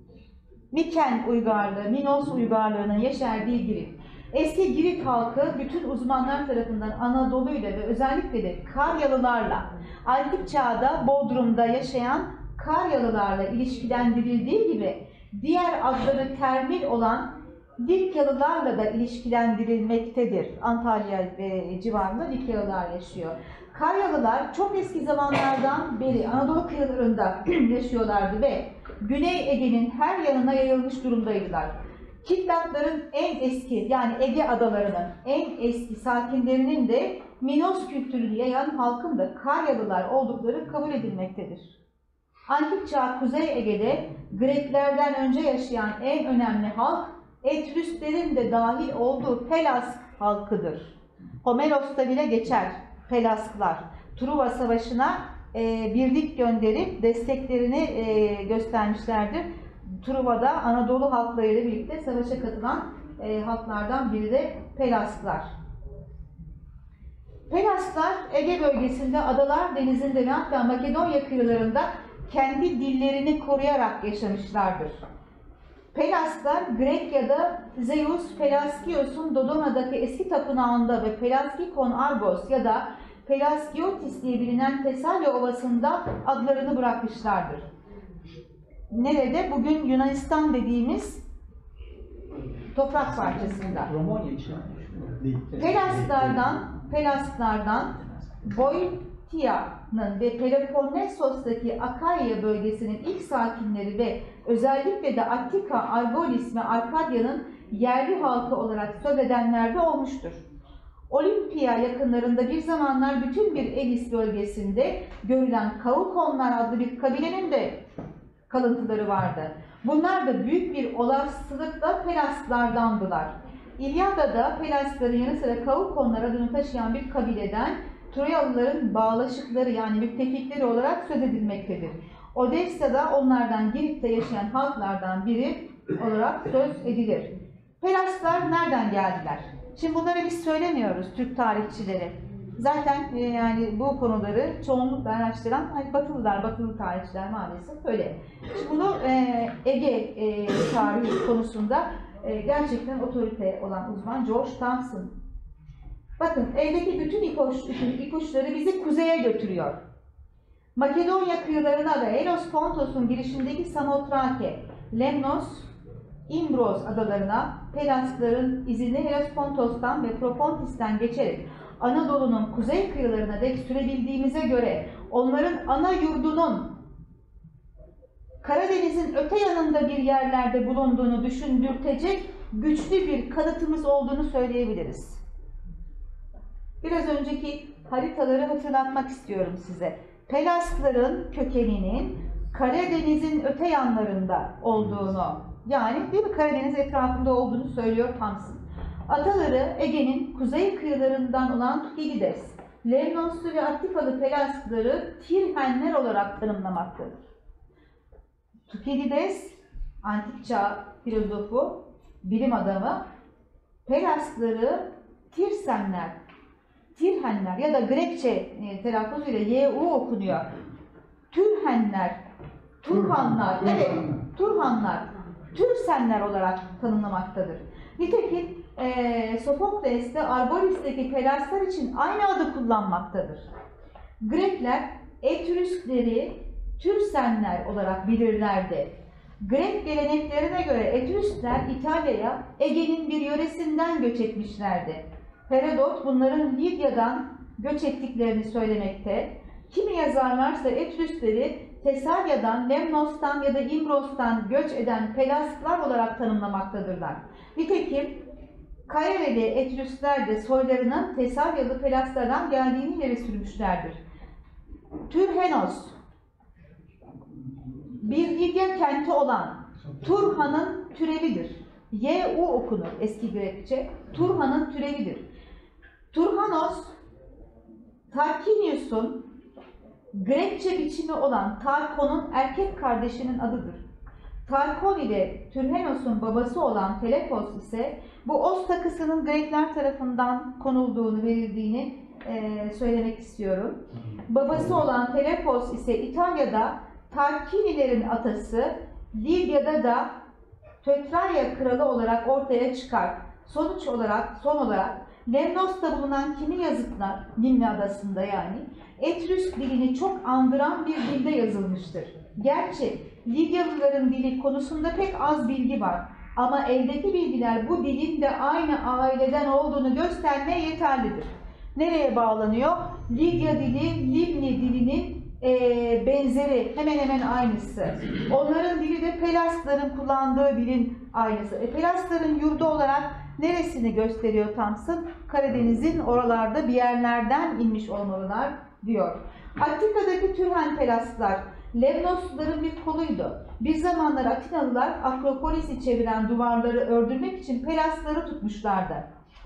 Miken uygarlığı, Minos uygarlığının yeşerdiği Girit. Eski Girit halkı bütün uzmanlar tarafından Anadolu'yla ve özellikle de Karyalılarla, antik çağda Bodrum'da yaşayan Karyalılarla ilişkilendirildiği gibi diğer adları termil olan Likyalılarla da ilişkilendirilmektedir. Antalya ve civarında Likyalılar yaşıyor. Karyalılar çok eski zamanlardan beri Anadolu kıyılarında yaşıyorlardı ve Güney Ege'nin her yanına yayılmış durumdaydılar. Kitlatların en eski yani Ege adalarının en eski sakinlerinin de Minos kültürünü yayan halkın da Karyalılar oldukları kabul edilmektedir. Antik çağ Kuzey Ege'de Greklerden önce yaşayan en önemli halk Etrüsklerin de dahil olduğu Pelas halkıdır. Homeros'ta bile geçer Pelasklar. Truva Savaşı'na e, birlik gönderip desteklerini e, göstermişlerdir. Truva'da Anadolu halklarıyla birlikte savaşa katılan e, halklardan biri de Pelasklar. Pelasklar Ege bölgesinde Adalar Denizi'nde ve hatta Makedonya kıyılarında kendi dillerini koruyarak yaşamışlardır. Pelasklar Grekya'da Zeus Pelaskios'un Dodona'daki eski tapınağında ve Pelaskikon Argos ya da Pelaskiotis diye bilinen Tesalya Ovası'nda adlarını bırakmışlardır. Nerede? Bugün Yunanistan dediğimiz toprak parçasında. Pelasklardan, Pelasklardan Boytia'nın ve Peloponnesos'taki Akaya bölgesinin ilk sakinleri ve özellikle de Attika, Argolis ve Arkadya'nın yerli halkı olarak söz edenler de olmuştur. Olimpia yakınlarında bir zamanlar bütün bir Elis bölgesinde görülen Kaukonlar adlı bir kabilenin de kalıntıları vardı. Bunlar da büyük bir olasılıkla Pelasklardandılar. İlyada'da Pelaskların yanı sıra Kaukonlar adını taşıyan bir kabileden Troyalıların bağlaşıkları yani müttefikleri olarak söz edilmektedir. Odessa'da onlardan Girit'te yaşayan halklardan biri olarak söz edilir. Pelasklar nereden geldiler? Şimdi bunları biz söylemiyoruz Türk tarihçileri. Zaten e, yani bu konuları çoğunlukla araştıran hani Batılılar, Batılı tarihçiler maalesef öyle. Şimdi bunu e, Ege e, tarihi konusunda e, gerçekten otorite olan uzman George Thompson. Bakın eldeki bütün ipuç, ipuçları bizi kuzeye götürüyor. Makedonya kıyılarına ve Elos Pontos'un girişindeki Samotrake, Lemnos, İmbros adalarına Pelaskların izini Helospontos'tan ve Propontis'ten geçerek Anadolu'nun kuzey kıyılarına dek sürebildiğimize göre onların ana yurdunun Karadeniz'in öte yanında bir yerlerde bulunduğunu düşündürtecek güçlü bir kanıtımız olduğunu söyleyebiliriz. Biraz önceki haritaları hatırlatmak istiyorum size. Pelasgların kökeninin Karadeniz'in öte yanlarında olduğunu, yani değil mi, Karadeniz etrafında olduğunu söylüyor Thomson. Ataları Ege'nin kuzey kıyılarından olan Tukelides, Lemnoslu ve Atikalı Pelasgları Tirhenler olarak tanımlamaktadır. Tukelides, antik çağ filozofu, bilim adamı, Pelasgları Tirsenler, Tirhenler ya da Grekçe e, telaffuzuyla Y U okunuyor. Türhenler, Turhanlar, evet, Turhanlar, Türsenler olarak tanımlamaktadır. Nitekim e, Sofokles de Arboris'teki Pelaslar için aynı adı kullanmaktadır. Grekler Etrüskleri Türsenler olarak bilirlerdi. Grek geleneklerine göre Etrüskler İtalya'ya Ege'nin bir yöresinden göç etmişlerdi. Herodot bunların Lidya'dan göç ettiklerini söylemekte. Kimi yazarlarsa Etrüskleri Tesalya'dan, Lemnos'tan ya da İmros'tan göç eden Pelasglar olarak tanımlamaktadırlar. Nitekim Kaireli Etrüskler de soylarının Tesalyalı Pelaslardan geldiğini ileri sürmüşlerdir. Türhenos, bir Lidya kenti olan Turhan'ın türevidir. Y U okunur eski Grekçe. Turhan'ın türevidir. Turhanos, Tarquinius'un Grekçe biçimi olan Tarkon'un erkek kardeşinin adıdır. Tarkon ile Türhenos'un babası olan Telepos ise bu Oz takısının Grekler tarafından konulduğunu, verildiğini e, söylemek istiyorum. Babası olan Telepos ise İtalya'da Tarkinilerin atası, Libya'da da Tötraya kralı olarak ortaya çıkar. Sonuç olarak, son olarak Lemnos'ta bulunan kimi yazıtlar, Nimne Adası'nda yani, Etrüsk dilini çok andıran bir dilde yazılmıştır. Gerçi Lidyalıların dili konusunda pek az bilgi var ama eldeki bilgiler bu dilin de aynı aileden olduğunu göstermeye yeterlidir. Nereye bağlanıyor? Lidya dili, Libni dilinin e, benzeri, hemen hemen aynısı. Onların dili de Pelasgların kullandığı dilin aynısı. E, Pelasgların yurdu olarak neresini gösteriyor Thomson? Karadeniz'in oralarda bir yerlerden inmiş olmalılar diyor. Attika'daki Türhen Pelasglar, Lemnosluların bir koluydu. Bir zamanlar Atinalılar Akropolis'i çeviren duvarları ördürmek için Pelasgları tutmuşlardı.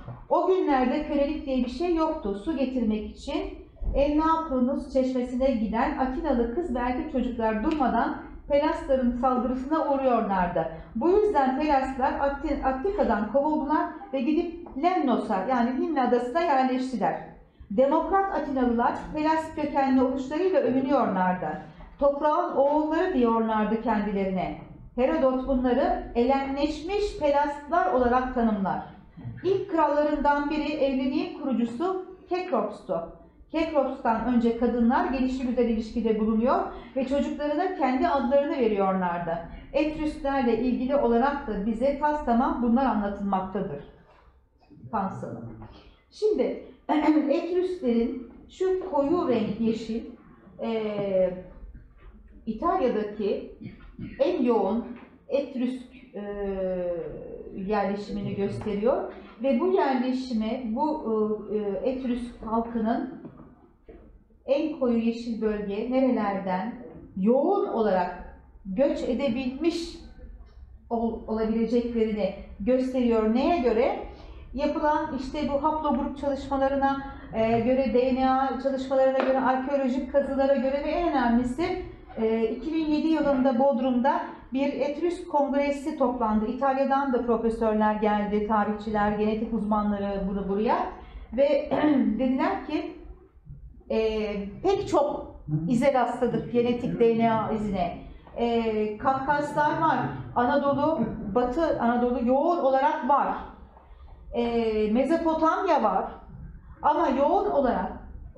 O günlerde kölelik diye bir şey yoktu. Su getirmek için Elnaprunus çeşmesine giden Atinalı kız ve erkek çocuklar durmadan Pelasgların saldırısına uğruyorlardı. Bu yüzden Pelasglar Attika'dan kovuldular ve gidip Lemnos'a yani Limna Adası'na yerleştiler. Demokrat Atinalılar Pelas kökenli oluşlarıyla övünüyorlardı. Toprağın oğulları diyorlardı kendilerine. Herodot bunları elenleşmiş Pelasglar olarak tanımlar. İlk krallarından biri evliliğin kurucusu Kekrops'tu. Kekrops'tan önce kadınlar gelişigüzel ilişkide bulunuyor ve çocuklarına kendi adlarını veriyorlardı. Etrüsklerle ilgili olarak da bize tas tamam bunlar anlatılmaktadır. Thomson'ın. Şimdi Etrüsklerin şu koyu renk yeşil e, İtalya'daki en yoğun Etrüsk e, yerleşimini gösteriyor ve bu yerleşime bu e, Etrüsk halkının en koyu yeşil bölge nerelerden yoğun olarak göç edebilmiş ol, olabileceklerini gösteriyor. Neye göre? Yapılan işte bu haplogrup çalışmalarına e, göre, D N A çalışmalarına göre, arkeolojik kazılara göre ve en önemlisi e, iki bin yedi yılında Bodrum'da bir Etrüsk kongresi toplandı. İtalya'dan da profesörler geldi, tarihçiler, genetik uzmanları bunu buraya ve dediler ki e, pek çok ize rastladık, genetik D N A izine. E, Kafkaslar var, Anadolu, Batı Anadolu yoğun olarak var. E, Mezopotamya var ama yoğun olarak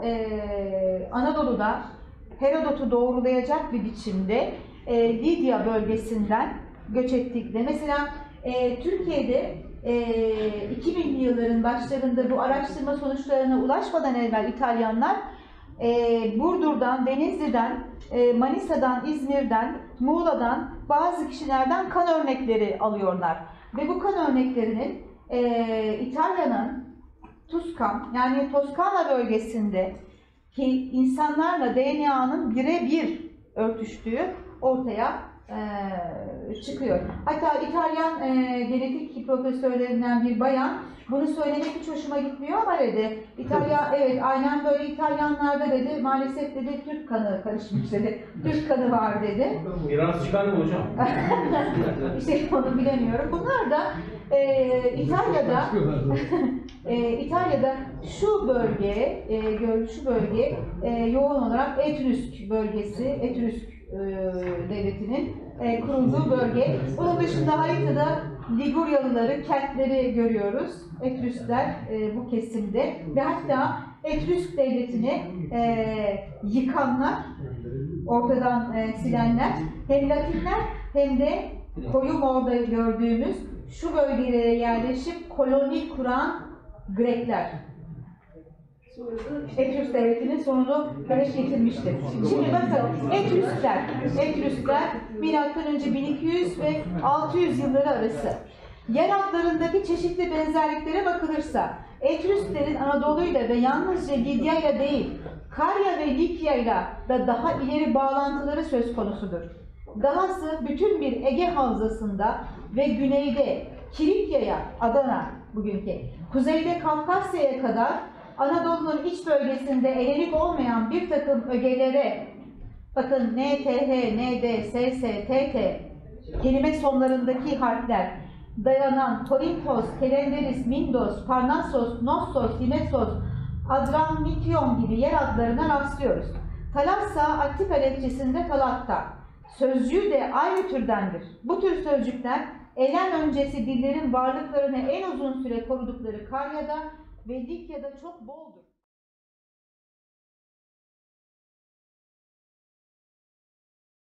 e, Anadolu'da Herodot'u doğrulayacak bir biçimde e, Lidya bölgesinden göç ettikleri. Mesela e, Türkiye'de e, iki binli yılların başlarında bu araştırma sonuçlarına ulaşmadan evvel İtalyanlar e, Burdur'dan, Denizli'den, e, Manisa'dan, İzmir'den, Muğla'dan bazı kişilerden kan örnekleri alıyorlar. Ve bu kan örneklerinin e, İtalya'nın Tuskan yani Toskana bölgesinde ki insanlarla D N A'nın birebir örtüştüğü ortaya e, çıkıyor. Hatta İtalyan e, genetik profesörlerinden bir bayan, bunu söylemek hiç hoşuma gitmiyor ama dedi, İtalya, evet aynen böyle İtalyanlarda dedi, maalesef dedi Türk kanı karışmış dedi, Türk kanı var dedi. Miras çıkar mı hocam? İşte onu bilemiyorum. Bunlar da e, İtalya'da e, İtalya'da şu bölge, e, gör- şu bölge e, yoğun olarak Etrüsk bölgesi, Etrüsk e, devletinin e, kurulduğu bölge. Bunun dışında haritada Liguryalıları, Keltleri görüyoruz. Etrüskler e, bu kesimde ve hatta Etrüsk devletini e, yıkanlar, ortadan e, silenler hem Latinler hem de koyu morda gördüğümüz şu bölgelere yerleşip koloni kuran Grekler. Etrüsk devletinin sonunu evet getirmiştir. Şimdi bakın Etrüskler, Etrüskler milattan önce bin iki yüz ve altı yüz yılları arası. Yer hatlarındaki çeşitli benzerliklere bakılırsa Etrüsklerin Anadolu'yla ve yalnızca Lidya'yla değil, Karya ve Likya'yla da daha ileri bağlantıları söz konusudur. Dahası bütün bir Ege havzasında ve güneyde Kilikya'ya, Adana bugünkü, kuzeyde Kafkasya'ya kadar Anadolu'nun iç bölgesinde Helenik olmayan bir takım ögelere, bakın N, T, H, N, D, S, S, T, T kelime sonlarındaki harfler dayanan Korintos, Kelenderis, Mindos, Parnassos, Knossos, Dimesos, Adramikyon gibi yer adlarına rastlıyoruz. Talassa Attika lehçesinde Talatta. Sözcüğü de aynı türdendir. Bu tür sözcükler elem öncesi dillerin varlıklarını en uzun süre korudukları Karya'da ve Likya'da çok boldur.